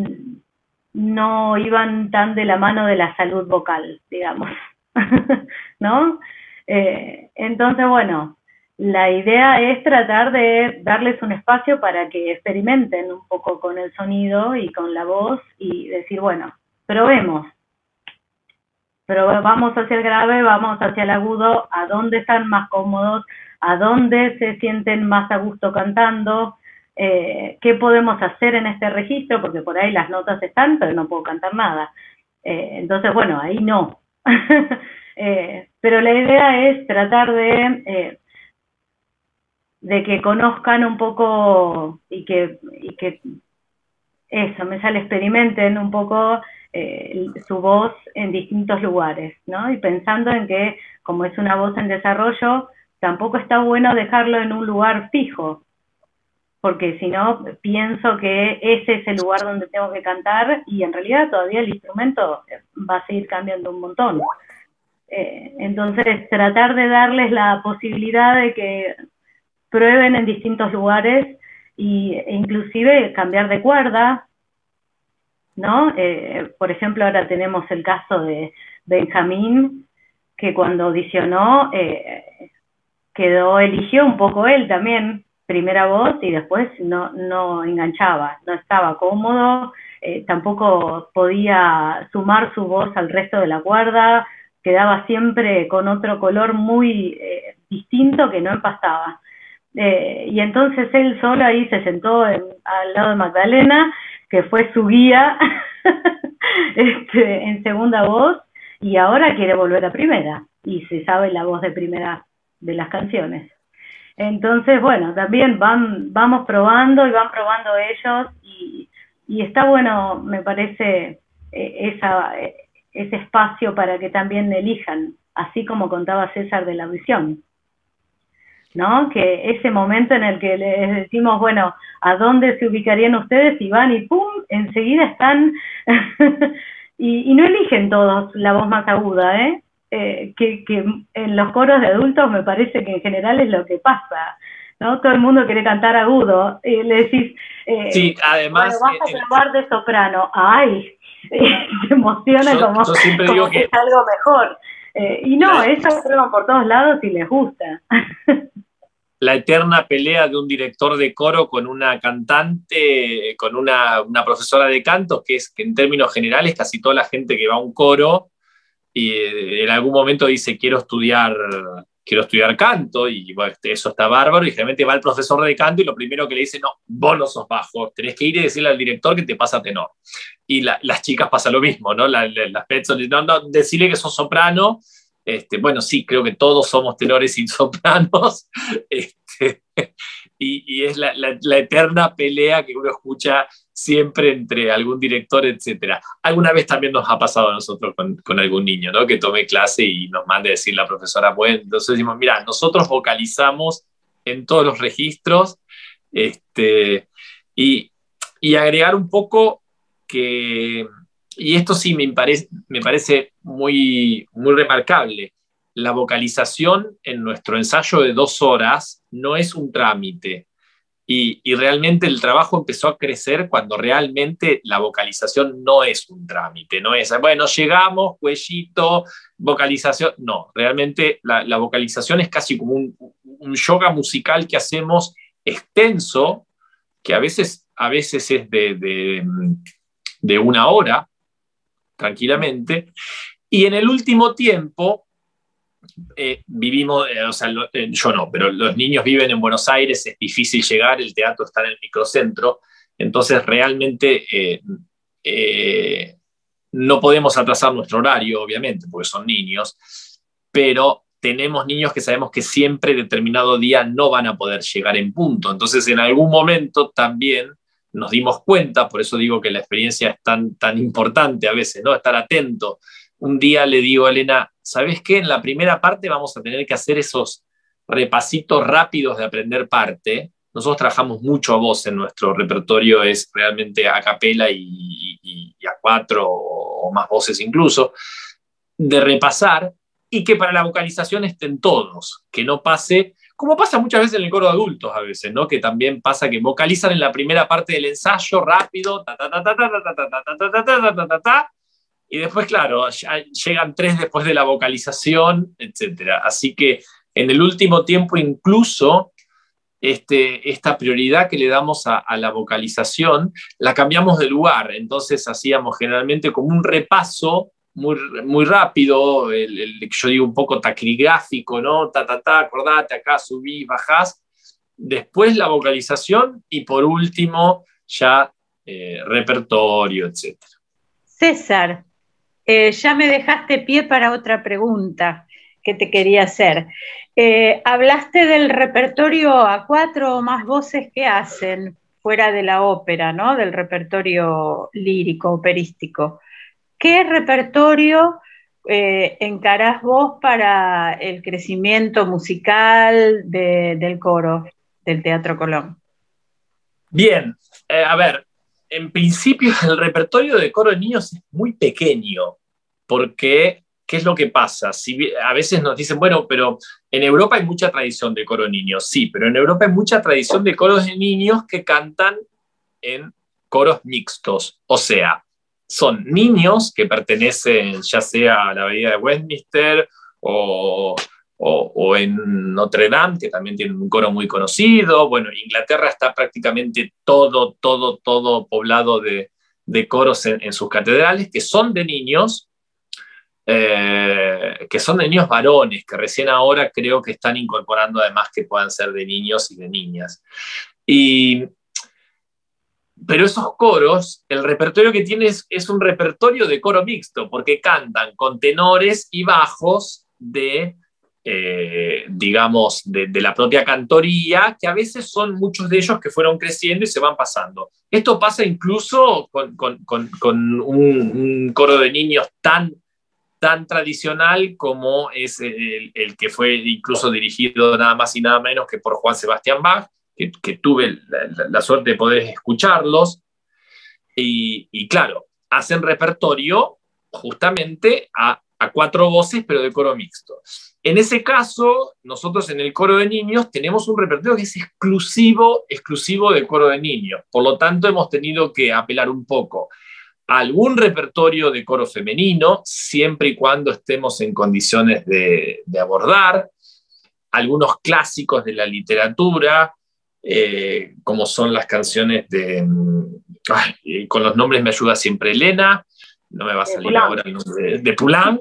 no iban tan de la mano de la salud vocal, digamos, ¿no? Entonces, bueno, la idea es tratar de darles un espacio para que experimenten un poco con el sonido y con la voz y decir, bueno, probemos. Pero vamos hacia el grave, vamos hacia el agudo, a dónde están más cómodos, a dónde se sienten más a gusto cantando, qué podemos hacer en este registro, porque por ahí las notas están, pero no puedo cantar nada. Entonces, bueno, ahí no. Pero la idea es tratar de que conozcan un poco y que eso, me sale, experimenten un poco su voz en distintos lugares, ¿no? Y pensando en que, como es una voz en desarrollo, tampoco está bueno dejarlo en un lugar fijo, porque si no, pienso que ese es el lugar donde tengo que cantar y en realidad todavía el instrumento va a seguir cambiando un montón. Entonces, tratar de darles la posibilidad de que prueben en distintos lugares e inclusive cambiar de cuerda, ¿no? Por ejemplo, ahora tenemos el caso de Benjamín, que cuando audicionó eligió un poco él también, primera voz, y después no enganchaba, no estaba cómodo, tampoco podía sumar su voz al resto de la cuerda, quedaba siempre con otro color muy distinto que no empastaba. Y entonces él solo ahí se sentó al lado de Magdalena, que fue su guía en segunda voz, y ahora quiere volver a primera, y se sabe la voz de primera de las canciones. Entonces, bueno, también vamos probando y van probando ellos, y está bueno, me parece, ese espacio para que también elijan, así como contaba César de la audición, ¿no? Que ese momento en el que les decimos, bueno, ¿a dónde se ubicarían ustedes? Y van y ¡pum! Enseguida están, y no eligen todos la voz más aguda, que en los coros de adultos me parece que en general es lo que pasa, ¿no? Todo el mundo quiere cantar agudo, y le decís, sí, además, bueno, vas a probar de soprano, ¡ay! Se emociona como que es algo mejor. Y no, eso prueban por todos lados y les gusta. La eterna pelea de un director de coro con una cantante, con una profesora de canto, que es que en términos generales casi toda la gente que va a un coro y en algún momento dice quiero estudiar canto, y bueno, eso está bárbaro, y generalmente va el profesor de canto y lo primero que le dice, no, vos no sos bajo, tenés que ir y decirle al director que te pasa tenor. Y las chicas pasa lo mismo, ¿no? Las Petson, no, decirle que sos soprano. Bueno, sí, creo que todos somos tenores y sopranos, y es la eterna pelea que uno escucha siempre entre algún director, etc. Alguna vez también nos ha pasado a nosotros con algún niño, ¿no? Que tome clase y nos mande a decir la profesora, bueno, entonces decimos, mira, nosotros vocalizamos en todos los registros, y agregar un poco que, y esto sí me parece muy, muy remarcable, la vocalización en nuestro ensayo de 2 horas no es un trámite, y realmente el trabajo empezó a crecer cuando realmente la vocalización no es un trámite, no es, bueno, llegamos, cuellito, vocalización, no, realmente la vocalización es casi como un yoga musical que hacemos extenso, que a veces es de 1 hora, tranquilamente. Y en el último tiempo, vivimos, o sea, yo no, pero los niños viven en Buenos Aires, es difícil llegar, el teatro está en el microcentro, entonces realmente no podemos atrasar nuestro horario, obviamente, porque son niños, pero tenemos niños que sabemos que siempre determinado día no van a poder llegar en punto. Entonces, en algún momento también nos dimos cuenta, por eso digo que la experiencia es tan importante a veces, ¿no? Estar atento. Un día le digo a Elena, ¿sabes qué? En la primera parte vamos a tener que hacer esos repasitos rápidos de aprender parte. Nosotros trabajamos mucho a voz en nuestro repertorio, es realmente a capela y a 4 o más voces incluso, de repasar, y que para la vocalización estén todos, que no pase, como pasa muchas veces en el coro de adultos a veces, ¿no? Que también pasa que vocalizan en la primera parte del ensayo rápido, y después, claro, llegan 3 después de la vocalización, etc. Así que en el último tiempo incluso esta prioridad que le damos a la vocalización la cambiamos de lugar. Entonces hacíamos generalmente como un repaso muy rápido, yo digo un poco taquigráfico, ¿no? Acordate, acá subís, bajás. Después la vocalización y por último ya repertorio, etc. César, ya me dejaste pie para otra pregunta que te quería hacer. Hablaste del repertorio a 4 o más voces que hacen fuera de la ópera, ¿no? Del repertorio lírico, operístico. ¿Qué repertorio encarás vos para el crecimiento musical del coro del Teatro Colón? Bien, a ver, en principio el repertorio de coro de niños es muy pequeño, porque ¿qué es lo que pasa? A veces nos dicen, bueno, pero en Europa hay mucha tradición de coro de niños. Sí, pero en Europa hay mucha tradición de coros de niños que cantan en coros mixtos. O sea, son niños que pertenecen ya sea a la Abadía de Westminster o en Notre Dame, que también tienen un coro muy conocido. Bueno, Inglaterra está prácticamente todo poblado de coros en sus catedrales, que son de niños, varones, que recién ahora creo que están incorporando además que puedan ser de niños y de niñas. Pero esos coros, el repertorio que tienen es un repertorio de coro mixto, porque cantan con tenores y bajos digamos, de la propia cantoría, que a veces son muchos de ellos que fueron creciendo y se van pasando. Esto pasa incluso con un coro de niños tan tradicional como es el que fue incluso dirigido nada más y nada menos que por Juan Sebastián Bach, que tuve la suerte de poder escucharlos, y claro, hacen repertorio justamente a 4 voces, pero de coro mixto. En ese caso, nosotros en el coro de niños tenemos un repertorio que es exclusivo de coro de niños, por lo tanto hemos tenido que apelar un poco a algún repertorio de coro femenino, siempre y cuando estemos en condiciones de abordar, algunos clásicos de la literatura, como son las canciones con los nombres me ayuda siempre Elena, no me va a salir ahora el nombre, de Poulenc,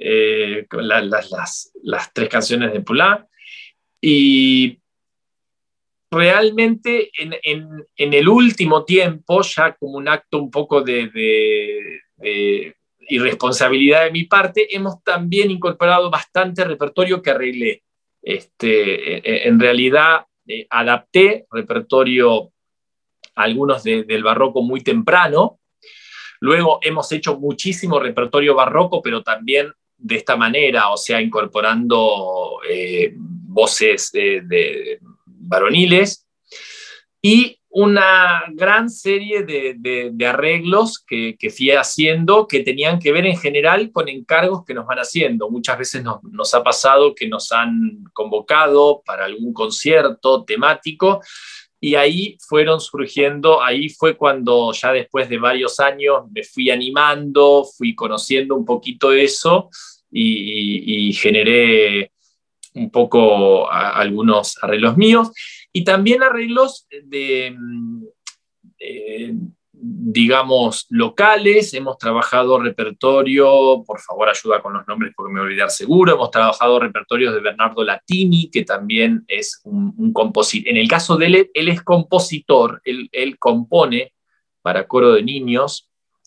las 3 canciones de Poulenc, y realmente en el último tiempo, ya como un acto un poco de irresponsabilidad de mi parte, hemos también incorporado bastante repertorio que arreglé. En realidad adapté repertorio, algunos del barroco muy temprano. Luego hemos hecho muchísimo repertorio barroco, pero también de esta manera, o sea, incorporando voces varoniles, y una gran serie de arreglos que fui haciendo, que tenían que ver en general con encargos que nos van haciendo. Muchas veces nos ha pasado que nos han convocado para algún concierto temático, y ahí fueron surgiendo, ahí fue cuando ya después de varios años me fui animando, fui conociendo un poquito eso, y generé un poco algunos arreglos míos, y también arreglos digamos, locales, hemos trabajado repertorio, por favor ayuda con los nombres porque me voy a olvidar seguro, hemos trabajado repertorios de Bernardo Latini, que también es un compositor. En el caso de él es compositor, él compone para coro de niños,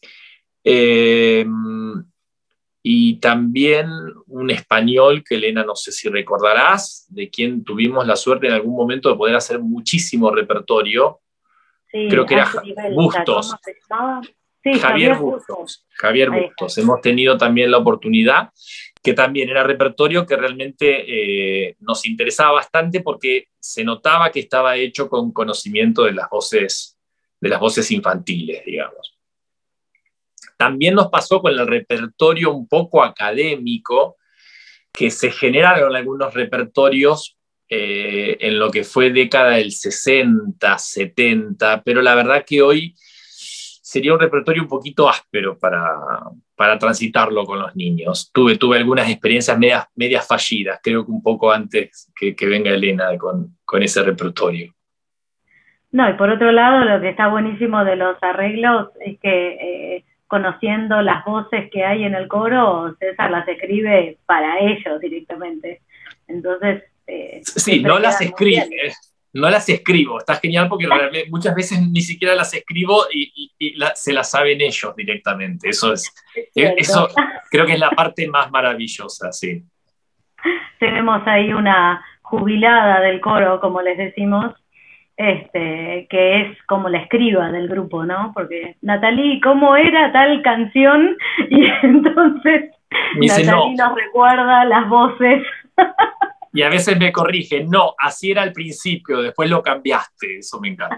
y también un español que, Elena, no sé si recordarás, de quien tuvimos la suerte en algún momento de poder hacer muchísimo repertorio. Sí, creo que era Bustos. Sí, Javier Bustos. Javier Bustos. Hemos tenido también la oportunidad, que también era repertorio que realmente nos interesaba bastante porque se notaba que estaba hecho con conocimiento de las voces infantiles, digamos. También nos pasó con el repertorio un poco académico, que se generaron algunos repertorios en lo que fue década del 60, 70, pero la verdad que hoy sería un repertorio un poquito áspero para transitarlo con los niños. Tuve algunas experiencias medias fallidas, creo que un poco antes que venga Elena con ese repertorio. No, y por otro lado, lo que está buenísimo de los arreglos es que conociendo las voces que hay en el coro, César las escribe para ellos directamente. Entonces, sí, no las escribo, está genial porque realmente muchas veces ni siquiera las escribo y se las saben ellos directamente. Eso creo que es la parte más maravillosa, sí. Tenemos ahí una jubilada del coro, como les decimos, que es como la escriba del grupo, ¿no? Porque Natalie, ¿cómo era tal canción? Y entonces Natalie nos recuerda las voces. Y a veces me corrige, no, así era al principio, después lo cambiaste, eso me encanta.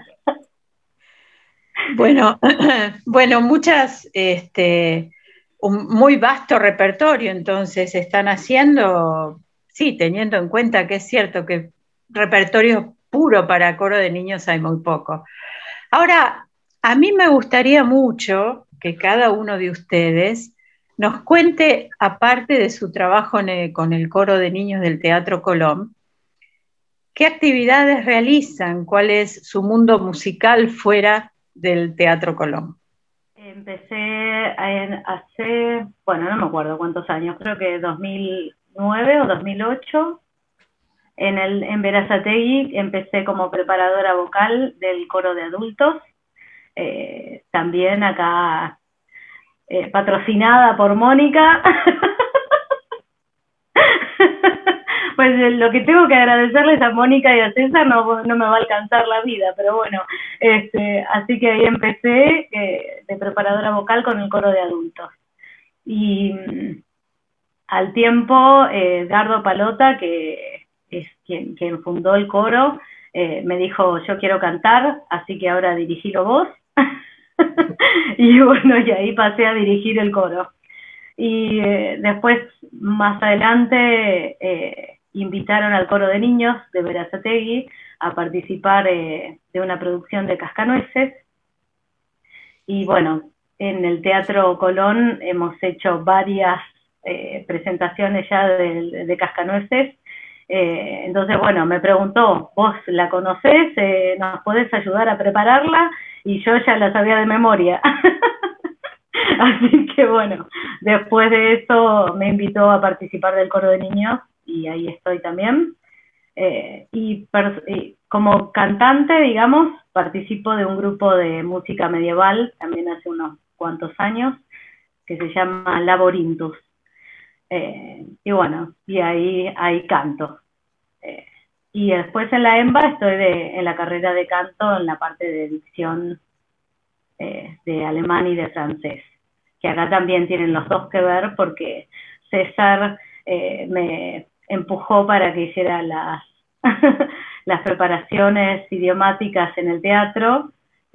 Bueno, muchas, un muy vasto repertorio entonces están haciendo, sí, teniendo en cuenta que es cierto que repertorio puro para coro de niños hay muy poco. Ahora, a mí me gustaría mucho que cada uno de ustedes nos cuente, aparte de su trabajo con el coro de niños del Teatro Colón, qué actividades realizan, cuál es su mundo musical fuera del Teatro Colón. Empecé hace, no me acuerdo cuántos años, creo que 2009 o 2008. En Berazategui empecé como preparadora vocal del coro de adultos, también acá patrocinada por Mónica. Pues lo que tengo que agradecerles a Mónica y a César no me va a alcanzar la vida, pero bueno, así que ahí empecé de preparadora vocal con el coro de adultos. Y al tiempo, Edgardo Palota, que es quien fundó el coro, me dijo, yo quiero cantar, así que ahora dirigilo vos. Y bueno, y ahí pasé a dirigir el coro. Y después, más adelante, invitaron al coro de niños de Berazategui a participar de una producción de Cascanueces. Y bueno, en el Teatro Colón hemos hecho varias presentaciones ya de Cascanueces. Entonces, bueno, me preguntó, ¿vos la conocés? ¿Nos podés ayudar a prepararla? Y yo ya la sabía de memoria. Así que bueno, después de eso me invitó a participar del coro de niños y ahí estoy también. Y como cantante, digamos, participo de un grupo de música medieval, también hace unos cuantos años, que se llama Laborintus. Y bueno, y ahí canto. Y después en la EMBA estoy en la carrera de canto en la parte de dicción de alemán y de francés, que acá también tienen los dos que ver porque César me empujó para que hiciera las preparaciones idiomáticas en el teatro,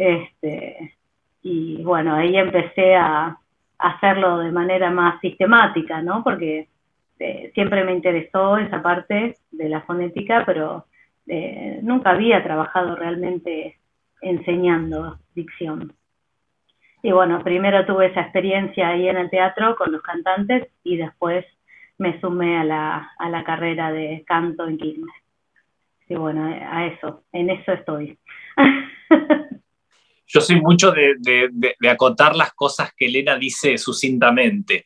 y bueno, ahí empecé a hacerlo de manera más sistemática, ¿no? Porque siempre me interesó esa parte de la fonética, pero nunca había trabajado realmente enseñando dicción. Y bueno, primero tuve esa experiencia ahí en el teatro con los cantantes y después me sumé a la carrera de canto en Quilmes. Y bueno, en eso estoy. Yo soy mucho de acotar las cosas que Elena dice sucintamente.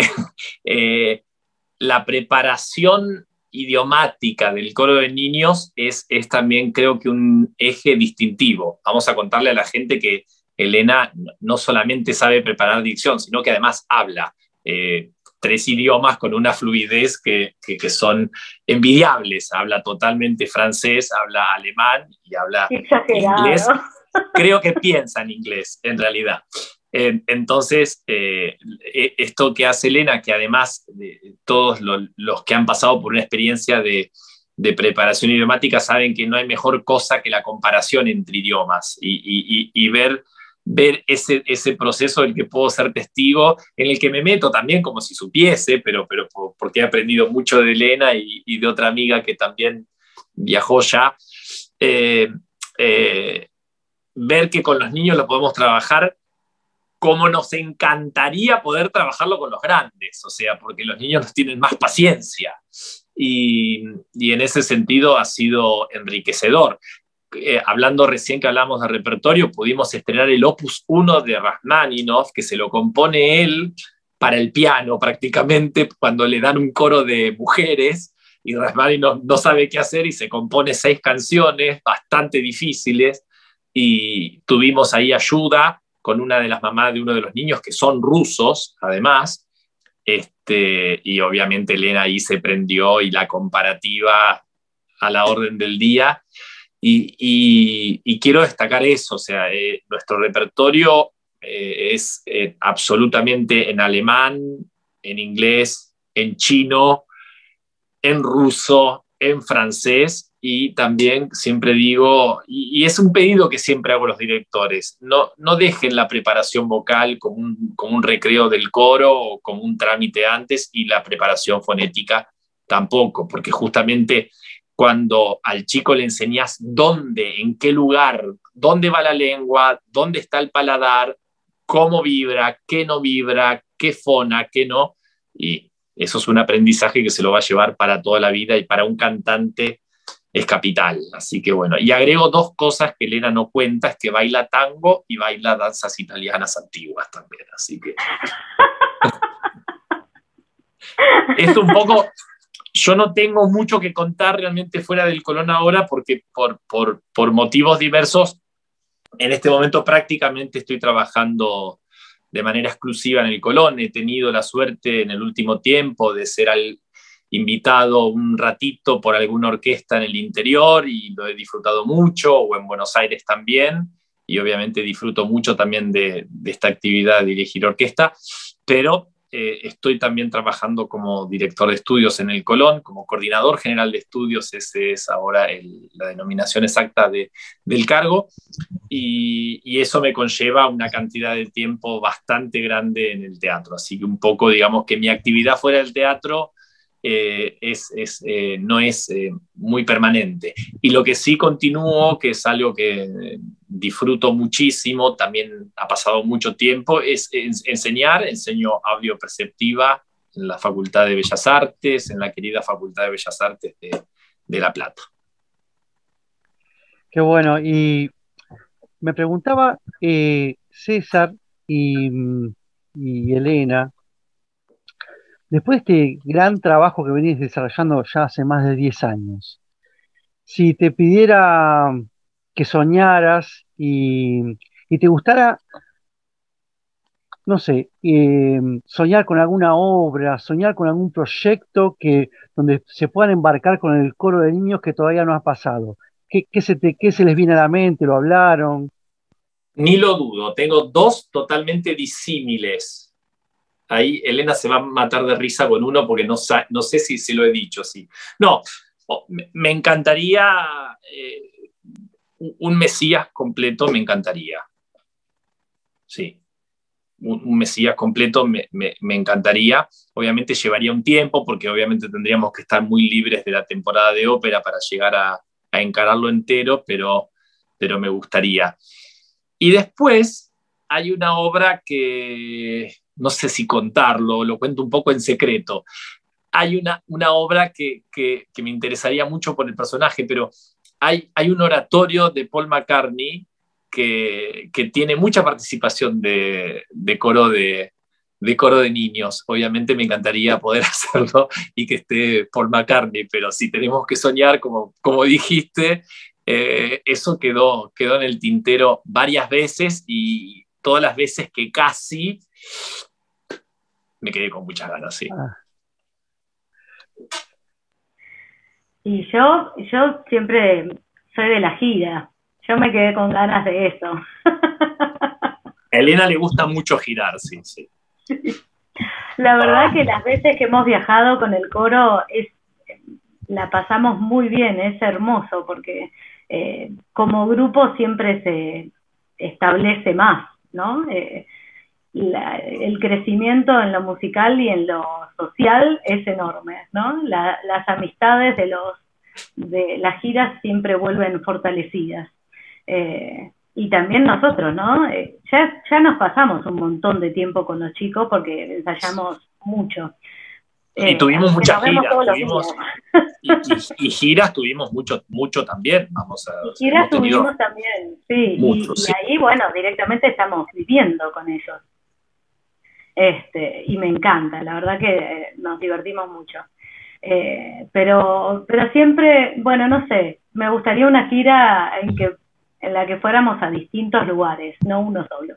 La preparación idiomática del coro de niños es también, creo que, un eje distintivo. Vamos a contarle a la gente que Elena no solamente sabe preparar dicción, sino que además habla 3 idiomas con una fluidez que son envidiables. Habla totalmente francés, habla alemán y habla inglés. Creo que piensa en inglés, en realidad. Entonces, esto que hace Elena, que además todos los que han pasado por una experiencia de preparación idiomática saben que no hay mejor cosa que la comparación entre idiomas y ver ese proceso del que puedo ser testigo, en el que me meto también como si supiese, pero porque he aprendido mucho de Elena y de otra amiga que también viajó ya. Ver que con los niños lo podemos trabajar como nos encantaría poder trabajarlo con los grandes, o sea, porque los niños nos tienen más paciencia. Y en ese sentido ha sido enriquecedor. Hablando recién que hablamos de repertorio, pudimos estrenar el Opus 1 de Rachmaninoff, que se lo compone él para el piano prácticamente, cuando le dan un coro de mujeres, y Rachmaninoff no sabe qué hacer y se compone 6 canciones bastante difíciles, y tuvimos ahí ayuda con una de las mamás de uno de los niños, que son rusos, además, y obviamente Elena ahí se prendió, y la comparativa a la orden del día, y quiero destacar eso, o sea, nuestro repertorio es absolutamente en alemán, en inglés, en chino, en ruso, en francés, y también siempre digo, y es un pedido que siempre hago a los directores, no dejen la preparación vocal como un recreo del coro o como un trámite antes, y la preparación fonética tampoco, porque justamente cuando al chico le enseñás dónde, en qué lugar, dónde va la lengua, dónde está el paladar, cómo vibra, qué no vibra, qué fona, qué no, y eso es un aprendizaje que se lo va a llevar para toda la vida, y para un cantante es capital. Así que bueno, y agrego 2 cosas que Elena no cuenta, es que baila tango y baila danzas italianas antiguas también, así que es un poco, yo no tengo mucho que contar realmente fuera del Colón ahora, porque por motivos diversos en este momento prácticamente estoy trabajando de manera exclusiva en el Colón. He tenido la suerte en el último tiempo de ser invitado un ratito por alguna orquesta en el interior, y lo he disfrutado mucho, o en Buenos Aires también, y obviamente disfruto mucho también de esta actividad de dirigir orquesta, pero estoy también trabajando como director de estudios en el Colón, como coordinador general de estudios, ese es ahora la denominación exacta del cargo, y eso me conlleva una cantidad de tiempo bastante grande en el teatro, así que un poco, digamos, que mi actividad fuera del teatro no es muy permanente. Y lo que sí continúo, que es algo que disfruto muchísimo, también ha pasado mucho tiempo, es enseñar. Enseño audio perceptiva en la Facultad de Bellas Artes, en la querida Facultad de Bellas Artes de La Plata. Qué bueno. Y me preguntaba César y Elena, después de este gran trabajo que venís desarrollando ya hace más de 10 años, si te pidiera que soñaras y te gustara, no sé, soñar con alguna obra, soñar con algún proyecto donde se puedan embarcar con el coro de niños que todavía no ha pasado, ¿qué se les viene a la mente? ¿Lo hablaron? Ni lo dudo, tengo 2 totalmente disímiles. Ahí Elena se va a matar de risa con uno, porque no sé si se lo he dicho, sí. No, me encantaría un Mesías completo, me encantaría. Sí, un Mesías completo me encantaría. Obviamente llevaría un tiempo, porque obviamente tendríamos que estar muy libres de la temporada de ópera para llegar a encararlo entero, pero me gustaría. Y después hay una obra que no sé si contarlo, lo cuento un poco en secreto. Hay una obra que me interesaría mucho por el personaje, pero hay un oratorio de Paul McCartney que tiene mucha participación de coro de coro de niños. Obviamente me encantaría poder hacerlo y que esté Paul McCartney, pero si tenemos que soñar, como dijiste, eso quedó en el tintero varias veces, y todas las veces que casi me quedé con muchas ganas, sí. Y yo siempre soy de la gira. Yo me quedé con ganas de eso. A Elena le gusta mucho girar, sí. La verdad que las veces que hemos viajado con el coro la pasamos muy bien, es hermoso, porque como grupo siempre se establece más, ¿no? El crecimiento en lo musical y en lo social es enorme, ¿no? Las amistades de las giras siempre vuelven fortalecidas. Y también nosotros, ¿no? Ya nos pasamos un montón de tiempo con los chicos porque ensayamos mucho. Y tuvimos muchas giras. Y giras tuvimos mucho también. Y giras tuvimos también, sí. Mucho, y ahí, bueno, directamente estamos viviendo con ellos. Y me encanta, la verdad que nos divertimos mucho. Pero siempre, bueno, no sé, me gustaría una gira en la que fuéramos a distintos lugares, no uno solo.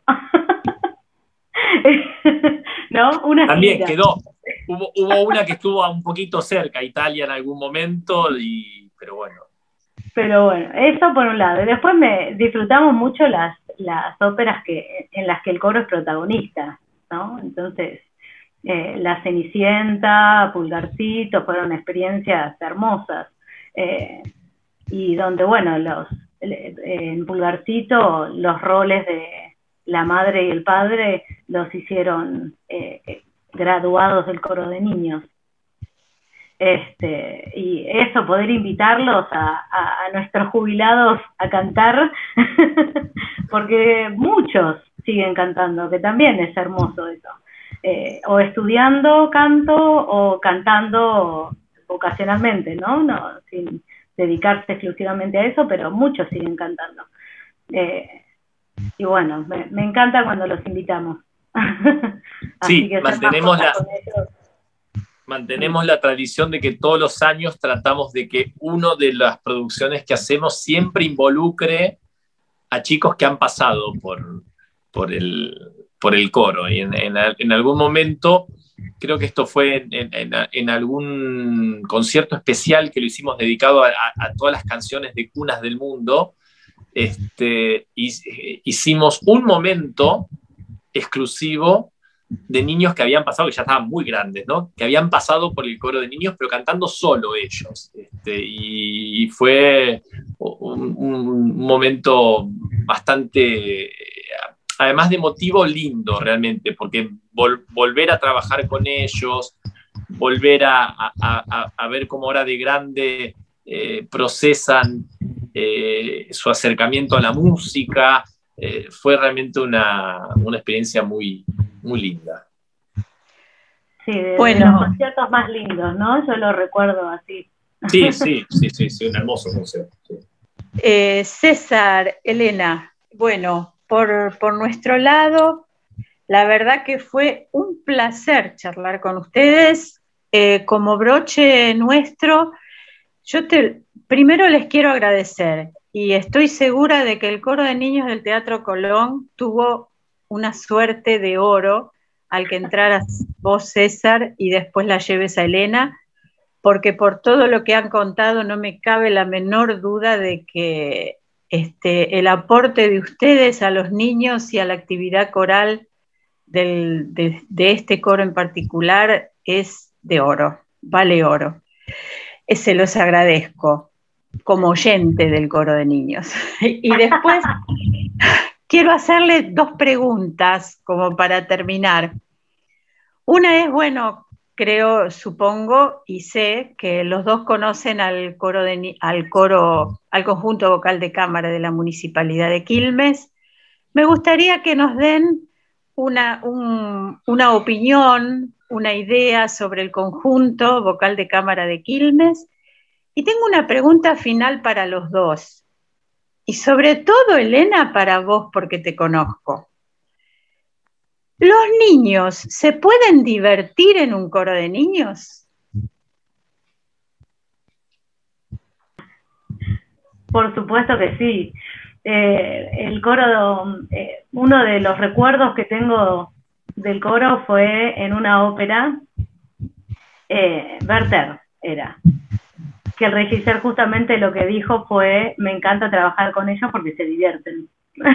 ¿No? Una también gira. Quedó. Hubo una que estuvo un poquito cerca, Italia en algún momento, pero bueno. Pero bueno, eso por un lado. Y después disfrutamos mucho las óperas en las que el coro es protagonista, ¿no? Entonces, La Cenicienta, Pulgarcito, fueron experiencias hermosas. Y donde, bueno, en Pulgarcito los roles de la madre y el padre los hicieron graduados del coro de niños. Y eso, poder invitarlos a nuestros jubilados a cantar, porque muchos siguen cantando, que también es hermoso eso. O estudiando canto o cantando ocasionalmente, ¿no? Sin dedicarse exclusivamente a eso, pero muchos siguen cantando. Y bueno, me encanta cuando los invitamos. Sí, mantenemos la tradición de que todos los años tratamos de que una de las producciones que hacemos siempre involucre a chicos que han pasado por el coro. Y en algún momento, creo que esto fue en algún concierto especial que lo hicimos dedicado a todas las canciones de cunas del mundo, hicimos un momento exclusivo de niños que habían pasado, que ya estaban muy grandes, ¿no? Que habían pasado por el coro de niños, pero cantando solo ellos. Y fue un momento bastante, además de emotivo, lindo realmente, porque volver a trabajar con ellos, volver a ver cómo ahora de grande procesan su acercamiento a la música, fue realmente una experiencia muy, muy linda. Sí, de los conciertos más lindos, ¿no? Yo lo recuerdo así. Sí, un hermoso concierto. Sí. César, Elena, bueno, por nuestro lado, la verdad que fue un placer charlar con ustedes. Como broche nuestro, primero les quiero agradecer, y estoy segura de que el coro de niños del Teatro Colón tuvo una suerte de oro al que entraras vos, César, y después la lleves a Elena, porque por todo lo que han contado no me cabe la menor duda de que el aporte de ustedes a los niños y a la actividad coral de este coro en particular es de oro, vale oro. Se los agradezco como oyente del coro de niños. Y después quiero hacerle dos preguntas como para terminar. Una es, bueno, supongo y sé que los dos conocen al conjunto vocal de cámara de la Municipalidad de Quilmes. Me gustaría que nos den una opinión, una idea sobre el conjunto vocal de cámara de Quilmes. Y tengo una pregunta final para los dos. y sobre todo, Elena, para vos, porque te conozco. ¿Los niños se pueden divertir en un coro de niños? Por supuesto que sí. El coro, uno de los recuerdos que tengo del coro fue en una ópera, Werther era, que el regisseur justamente lo que dijo fue: me encanta trabajar con ellos porque se divierten.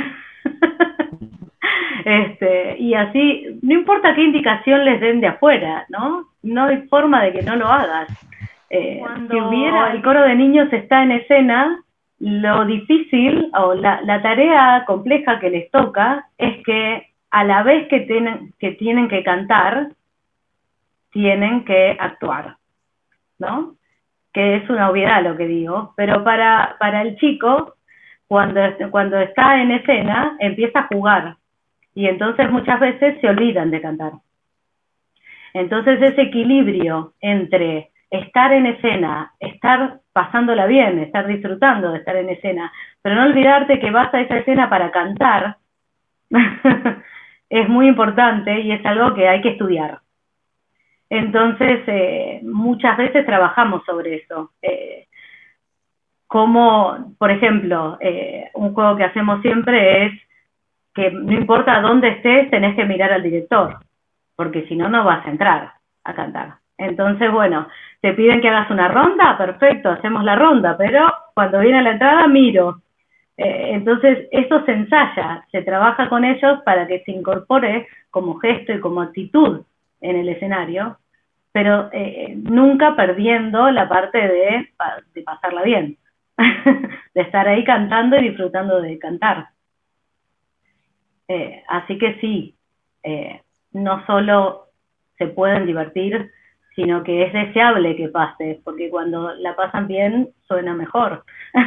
Y así, no importa qué indicación les den de afuera, ¿no? No hay forma de que no lo hagas. Cuando el coro de niños está en escena, lo difícil o la tarea compleja que les toca es que a la vez que tienen que cantar, tienen que actuar, ¿no? Que es una obviedad lo que digo, pero para el chico, cuando está en escena, empieza a jugar, y entonces muchas veces se olvidan de cantar. Entonces ese equilibrio entre estar en escena, estar pasándola bien, estar disfrutando de estar en escena, pero no olvidarte que vas a esa escena para cantar, es muy importante y es algo que hay que estudiar. Entonces, muchas veces trabajamos sobre eso. Como, por ejemplo, un juego que hacemos siempre es que no importa dónde estés, tenés que mirar al director, porque si no, no vas a entrar a cantar. Entonces, bueno, te piden que hagas una ronda, perfecto, hacemos la ronda, pero cuando viene la entrada, miro. Entonces, eso se ensaya, se trabaja con ellos para que se incorpore como gesto y como actitud en el escenario, pero nunca perdiendo la parte de pasarla bien, de estar ahí cantando y disfrutando de cantar. Así que sí, no solo se pueden divertir, sino que es deseable que pase, porque cuando la pasan bien suena mejor,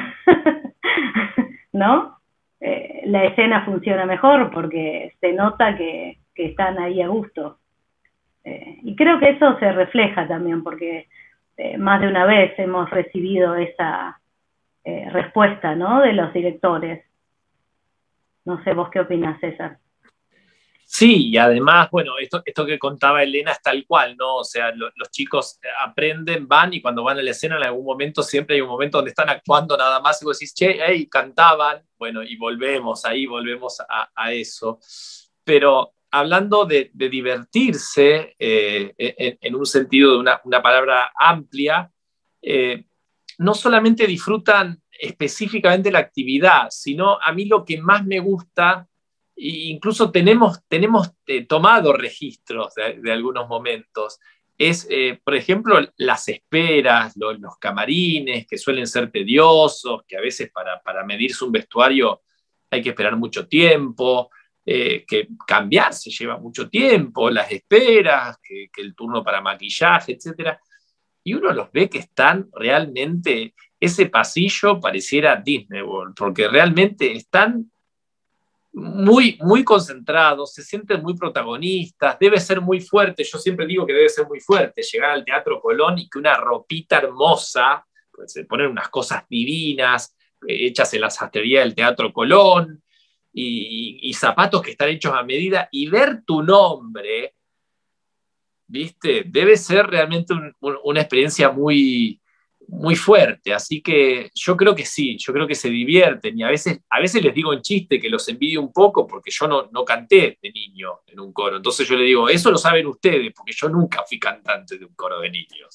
¿no? La escena funciona mejor porque se nota que están ahí a gusto. Y creo que eso se refleja también, porque más de una vez hemos recibido esa respuesta, ¿no?, de los directores. No sé, ¿vos qué opinás, César? Sí, y además, bueno, esto que contaba Elena es tal cual, ¿no? O sea, los chicos aprenden, van, y cuando van a la escena en algún momento siempre hay un momento donde están actuando nada más y vos decís, che, hey, cantaban, bueno, y volvemos a eso. Pero hablando de divertirse, en un sentido de una palabra amplia, no solamente disfrutan específicamente la actividad, sino a mí lo que más me gusta, incluso tenemos tomado registros de algunos momentos, es, por ejemplo, las esperas, los camarines, que suelen ser tediosos, que a veces para medirse un vestuario hay que esperar mucho tiempo, que cambiarse lleva mucho tiempo, las esperas, que el turno para maquillaje, etc. Y uno los ve que están realmente, ese pasillo pareciera Disney World, porque realmente están muy, muy concentrados, se sienten muy protagonistas, debe ser muy fuerte, yo siempre digo que debe ser muy fuerte llegar al Teatro Colón y que una ropita hermosa, pues se ponen unas cosas divinas, hechas en la sastrería del Teatro Colón, y zapatos que están hechos a medida, y ver tu nombre, ¿viste? Debe ser realmente una experiencia muy, muy fuerte, así que yo creo que sí, yo creo que se divierten, y a veces les digo en chiste que los envidio un poco porque yo no canté de niño en un coro, entonces yo les digo, eso lo saben ustedes, porque yo nunca fui cantante de un coro de niños.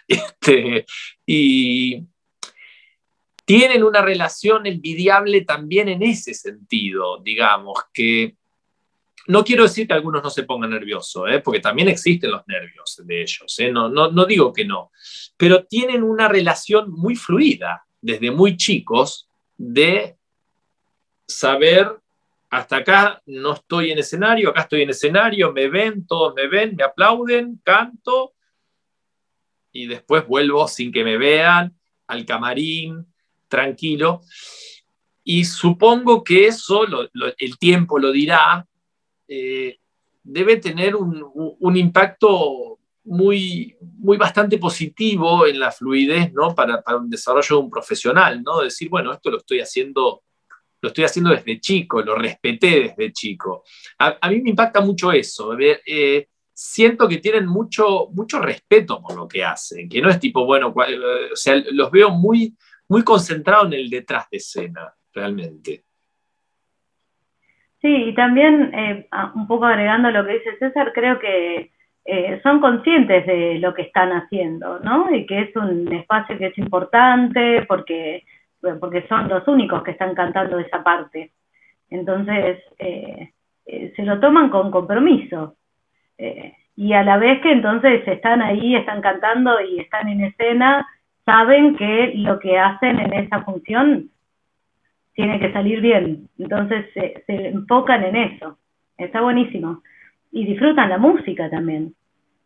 Y tienen una relación envidiable también en ese sentido, digamos, que no quiero decir que algunos no se pongan nerviosos, porque también existen los nervios de ellos, no digo que no, pero tienen una relación muy fluida desde muy chicos de saber, hasta acá no estoy en escenario, acá estoy en escenario, me ven, todos me ven, me aplauden, canto, y después vuelvo sin que me vean al camarín, tranquilo, y supongo que eso, el tiempo lo dirá, debe tener un impacto muy, muy bastante positivo en la fluidez, ¿no?, para un desarrollo de un profesional, ¿no? Decir, bueno, esto lo estoy haciendo lo estoy haciendo desde chico, lo respeté desde chico. A mí me impacta mucho eso. Siento que tienen mucho respeto por lo que hacen, que no es tipo, bueno, o sea, los veo muy, muy concentrados en el detrás de escena, realmente. Sí, y también, un poco agregando lo que dice César, creo que son conscientes de lo que están haciendo, ¿no? Y que es un espacio que es importante porque son los únicos que están cantando esa parte. Entonces, se lo toman con compromiso. Y a la vez que entonces están ahí, están cantando y están en escena, saben que lo que hacen en esa función tiene que salir bien. Entonces se enfocan en eso. Está buenísimo. Y disfrutan la música también.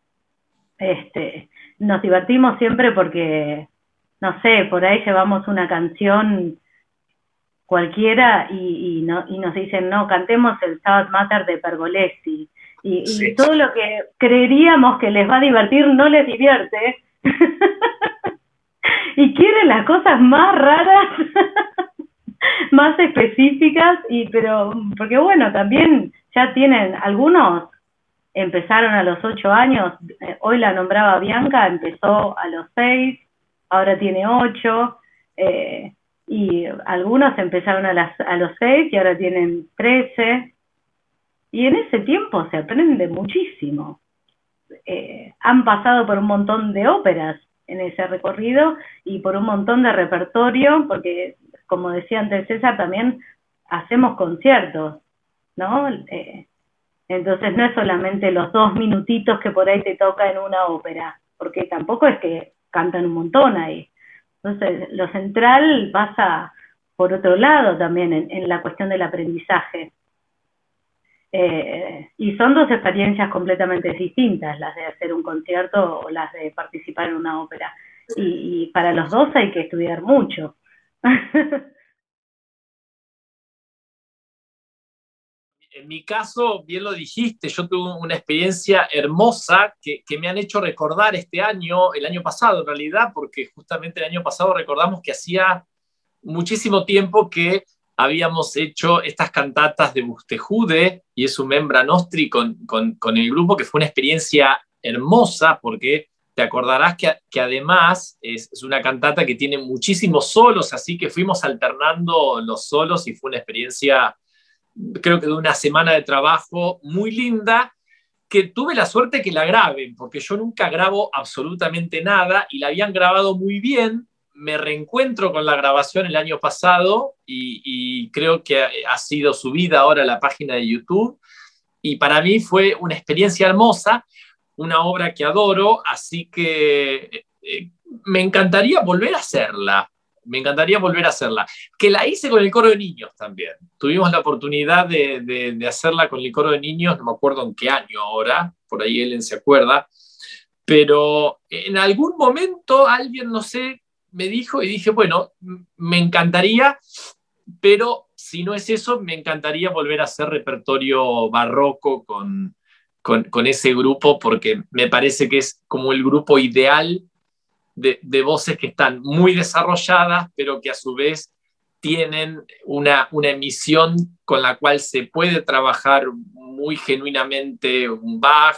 Nos divertimos siempre porque, no sé, por ahí llevamos una canción cualquiera y nos dicen, no, cantemos el Stabat Mater de Pergolesi. Y todo lo que creeríamos que les va a divertir no les divierte. Y quieren las cosas más raras, más específicas, pero porque bueno, también ya tienen, algunos empezaron a los 8 años, hoy la nombraba Bianca, empezó a los 6, ahora tiene 8, y algunos empezaron a los 6 y ahora tienen 13, y en ese tiempo se aprende muchísimo. Han pasado por un montón de óperas en ese recorrido y por un montón de repertorio, porque como decía antes César, también hacemos conciertos, ¿no? Entonces no es solamente los 2 minutitos que por ahí te toca en una ópera, porque tampoco es que cantan un montón ahí. Entonces lo central pasa por otro lado también en la cuestión del aprendizaje. Y son 2 experiencias completamente distintas, las de hacer un concierto o las de participar en una ópera. Y para los 2 hay que estudiar mucho. En mi caso, bien lo dijiste, yo tuve una experiencia hermosa que me han hecho recordar este año, el año pasado en realidad, porque justamente el año pasado recordamos que hacía muchísimo tiempo que habíamos hecho estas cantatas de Buxtehude y es un Membra Nostri con el grupo, que fue una experiencia hermosa, porque te acordarás que además es una cantata que tiene muchísimos solos, así que fuimos alternando los solos y fue una experiencia, creo que de una semana de trabajo muy linda, que tuve la suerte que la graben, porque yo nunca grabo absolutamente nada y la habían grabado muy bien. Me reencuentro con la grabación el año pasado y creo que ha sido subida ahora a la página de YouTube y para mí fue una experiencia hermosa, una obra que adoro, así que me encantaría volver a hacerla. Me encantaría volver a hacerla. Que la hice con el coro de niños también. Tuvimos la oportunidad de hacerla con el coro de niños, no me acuerdo en qué año ahora, por ahí Ellen se acuerda, pero en algún momento alguien, no sé, me dijo y dije, bueno, me encantaría, pero si no es eso, me encantaría volver a hacer repertorio barroco con ese grupo, porque me parece que es como el grupo ideal de voces que están muy desarrolladas, pero que a su vez tienen una emisión con la cual se puede trabajar muy genuinamente un Bach,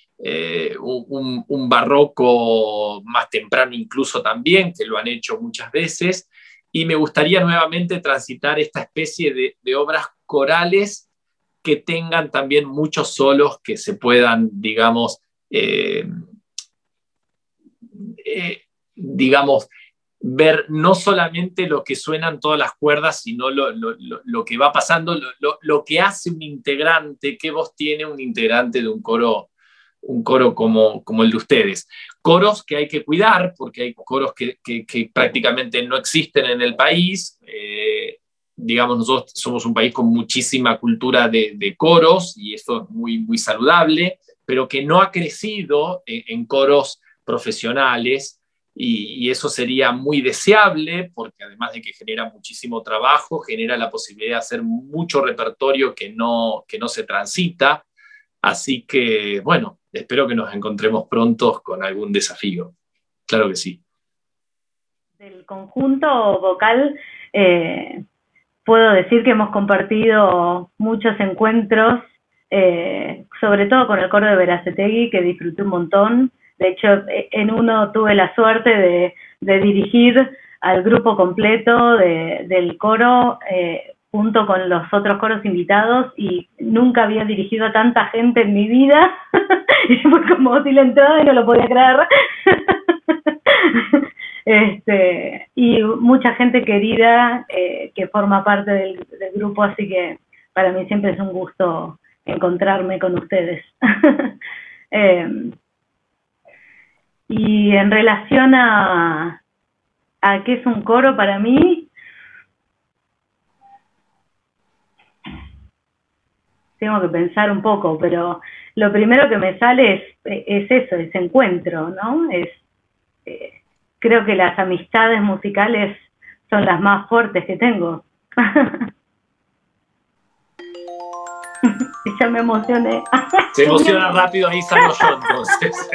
un barroco más temprano incluso también, que lo han hecho muchas veces, y me gustaría nuevamente transitar esta especie de obras corales que tengan también muchos solos que se puedan, digamos, ver no solamente lo que suenan todas las cuerdas, sino lo que va pasando, lo que hace un integrante, qué voz tiene un integrante de un coro como el de ustedes. Coros que hay que cuidar, porque hay coros que prácticamente no existen en el país. Digamos, nosotros somos un país con muchísima cultura de coros, y eso es muy, muy saludable, pero que no ha crecido en coros profesionales, y eso sería muy deseable, porque además de que genera muchísimo trabajo, genera la posibilidad de hacer mucho repertorio que no se transita. Así que, bueno, espero que nos encontremos pronto con algún desafío. Claro que sí. Del conjunto vocal, puedo decir que hemos compartido muchos encuentros, sobre todo con el coro de Berazategui, que disfruté un montón. De hecho, en uno tuve la suerte de dirigir al grupo completo del coro, junto con los otros coros invitados, y nunca había dirigido a tanta gente en mi vida. Y fue como si la entrada y no lo podía creer. Y mucha gente querida que forma parte del grupo, así que para mí siempre es un gusto encontrarme con ustedes. Y en relación a qué es un coro para mí, tengo que pensar un poco, pero lo primero que me sale es eso, ese encuentro, ¿no? Creo que las amistades musicales son las más fuertes que tengo. Ya me emocioné. Se emociona rápido, ahí salgo yo entonces.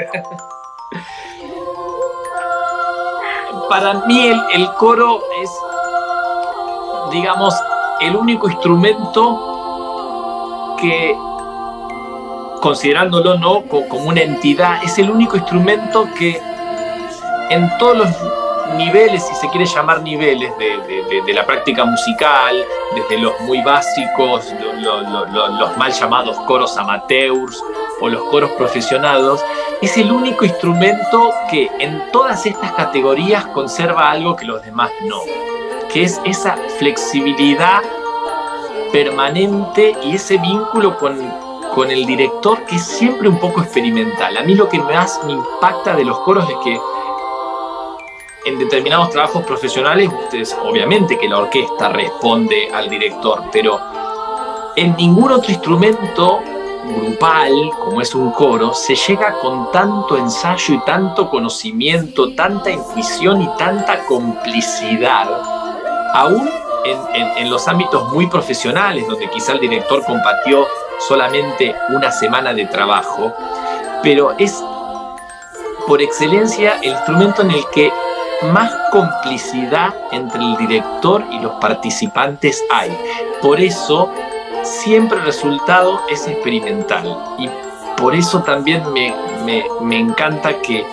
Para mí el coro es, digamos, el único instrumento que, considerándolo no como una entidad, es el único instrumento que en todos los niveles, si se quiere llamar niveles, de la práctica musical, desde los muy básicos, los mal llamados coros amateurs o los coros profesionados, es el único instrumento que en todas estas categorías conserva algo que los demás no, que es esa flexibilidad permanente y ese vínculo con el director, que es siempre un poco experimental. A mí lo que más me impacta de los coros es que en determinados trabajos profesionales, ustedes, obviamente que la orquesta responde al director, pero en ningún otro instrumento grupal, como es un coro, se llega con tanto ensayo y tanto conocimiento, tanta intuición y tanta complicidad, aún en los ámbitos muy profesionales, donde quizá el director compartió solamente una semana de trabajo, pero es por excelencia el instrumento en el que más complicidad entre el director y los participantes hay. Por eso siempre el resultado es experimental, y por eso también me encanta que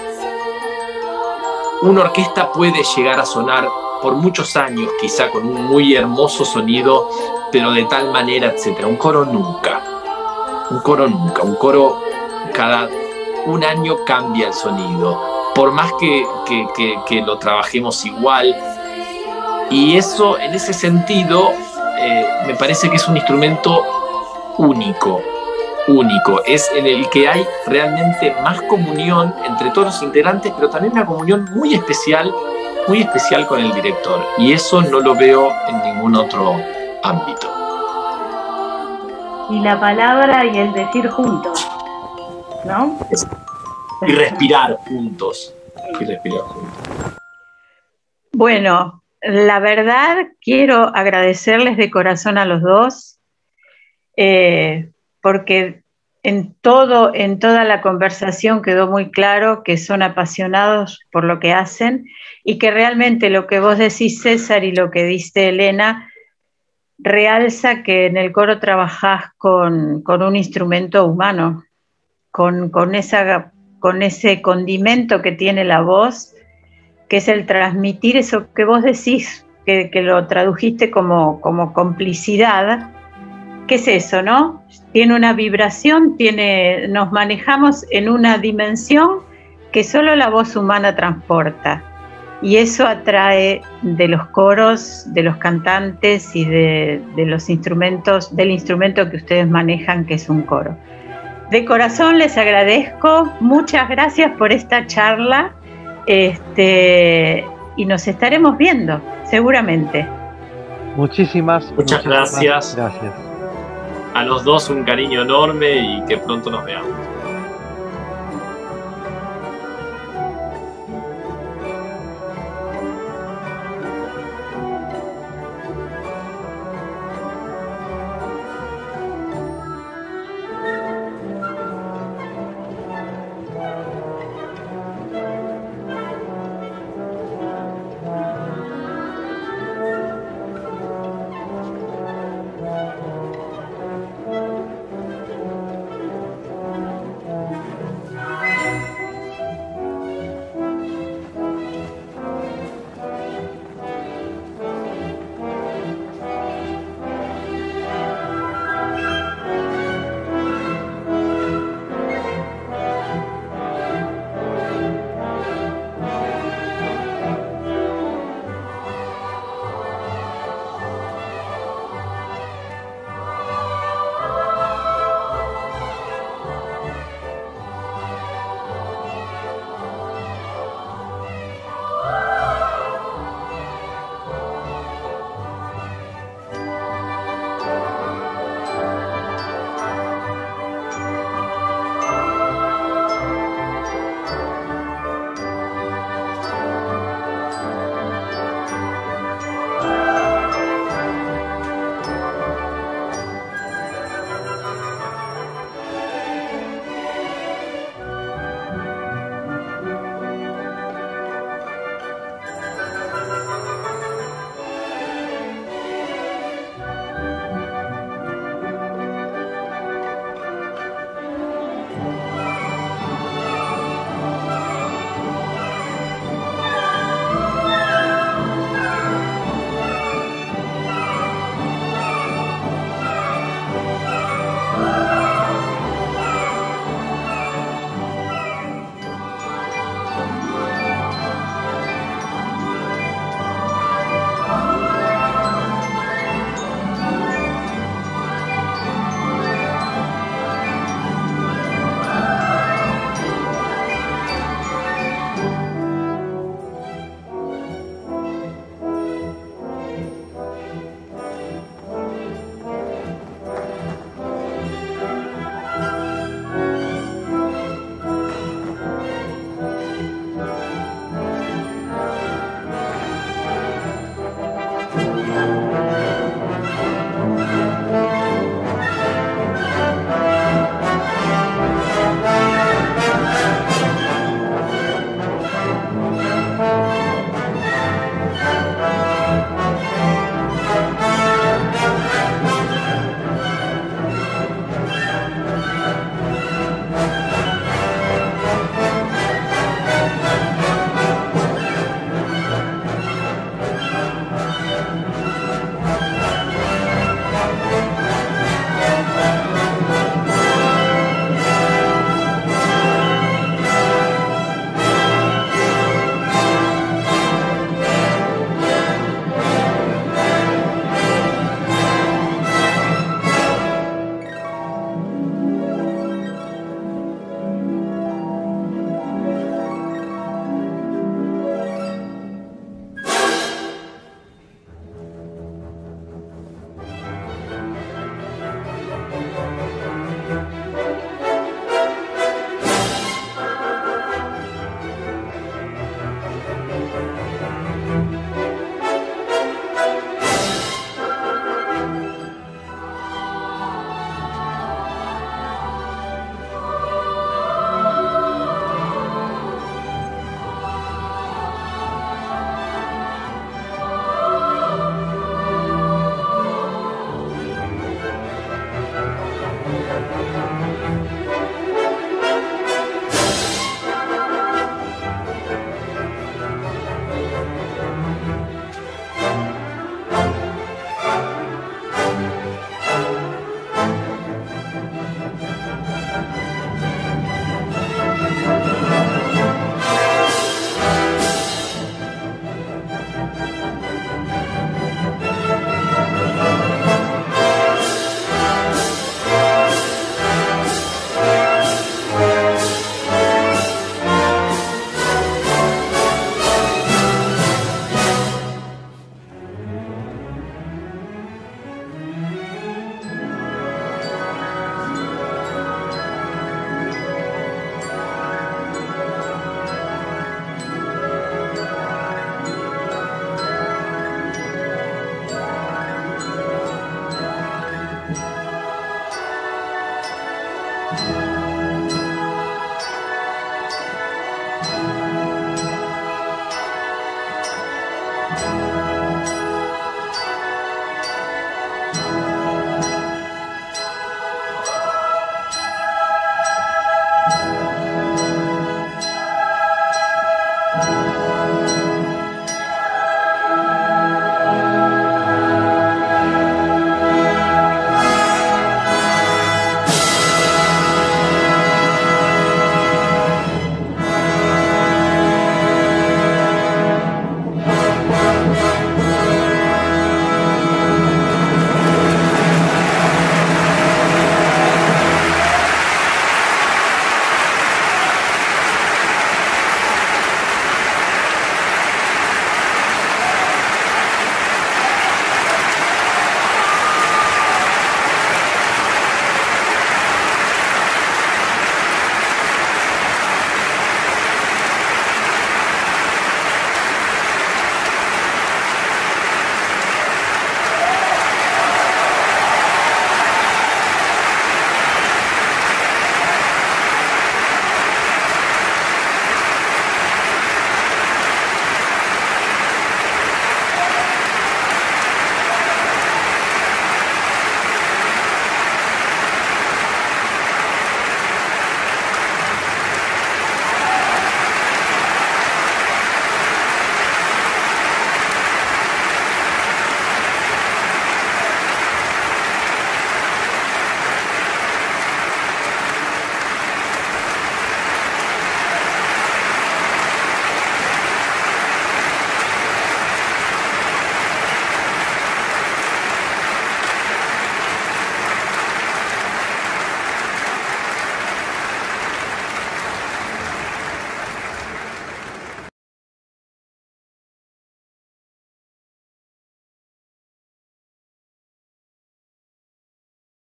una orquesta puede llegar a sonar por muchos años, quizá con un muy hermoso sonido, pero de tal manera, etcétera. Un coro nunca. Un coro cada un año cambia el sonido, por más que lo trabajemos igual. Y eso, en ese sentido, me parece que es un instrumento único, es en el que hay realmente más comunión entre todos los integrantes, pero también una comunión muy especial con el director, y eso no lo veo en ningún otro ámbito. Y la palabra y el decir juntos, ¿no? Y respirar juntos. Bueno, la verdad quiero agradecerles de corazón a los dos, porque en toda la conversación quedó muy claro que son apasionados por lo que hacen, y que realmente lo que vos decís, César, y lo que dice Elena, realza que en el coro trabajás con un instrumento humano, con ese condimento que tiene la voz, que es el transmitir eso que vos decís, que lo tradujiste como complicidad. ¿Qué es eso, no? Tiene una vibración, nos manejamos en una dimensión que solo la voz humana transporta, y eso atrae de los coros, de los cantantes y de los instrumentos, del instrumento que ustedes manejan, que es un coro. De corazón les agradezco, muchas gracias por esta charla, y nos estaremos viendo, seguramente. Muchas gracias. A los dos un cariño enorme, y que pronto nos veamos.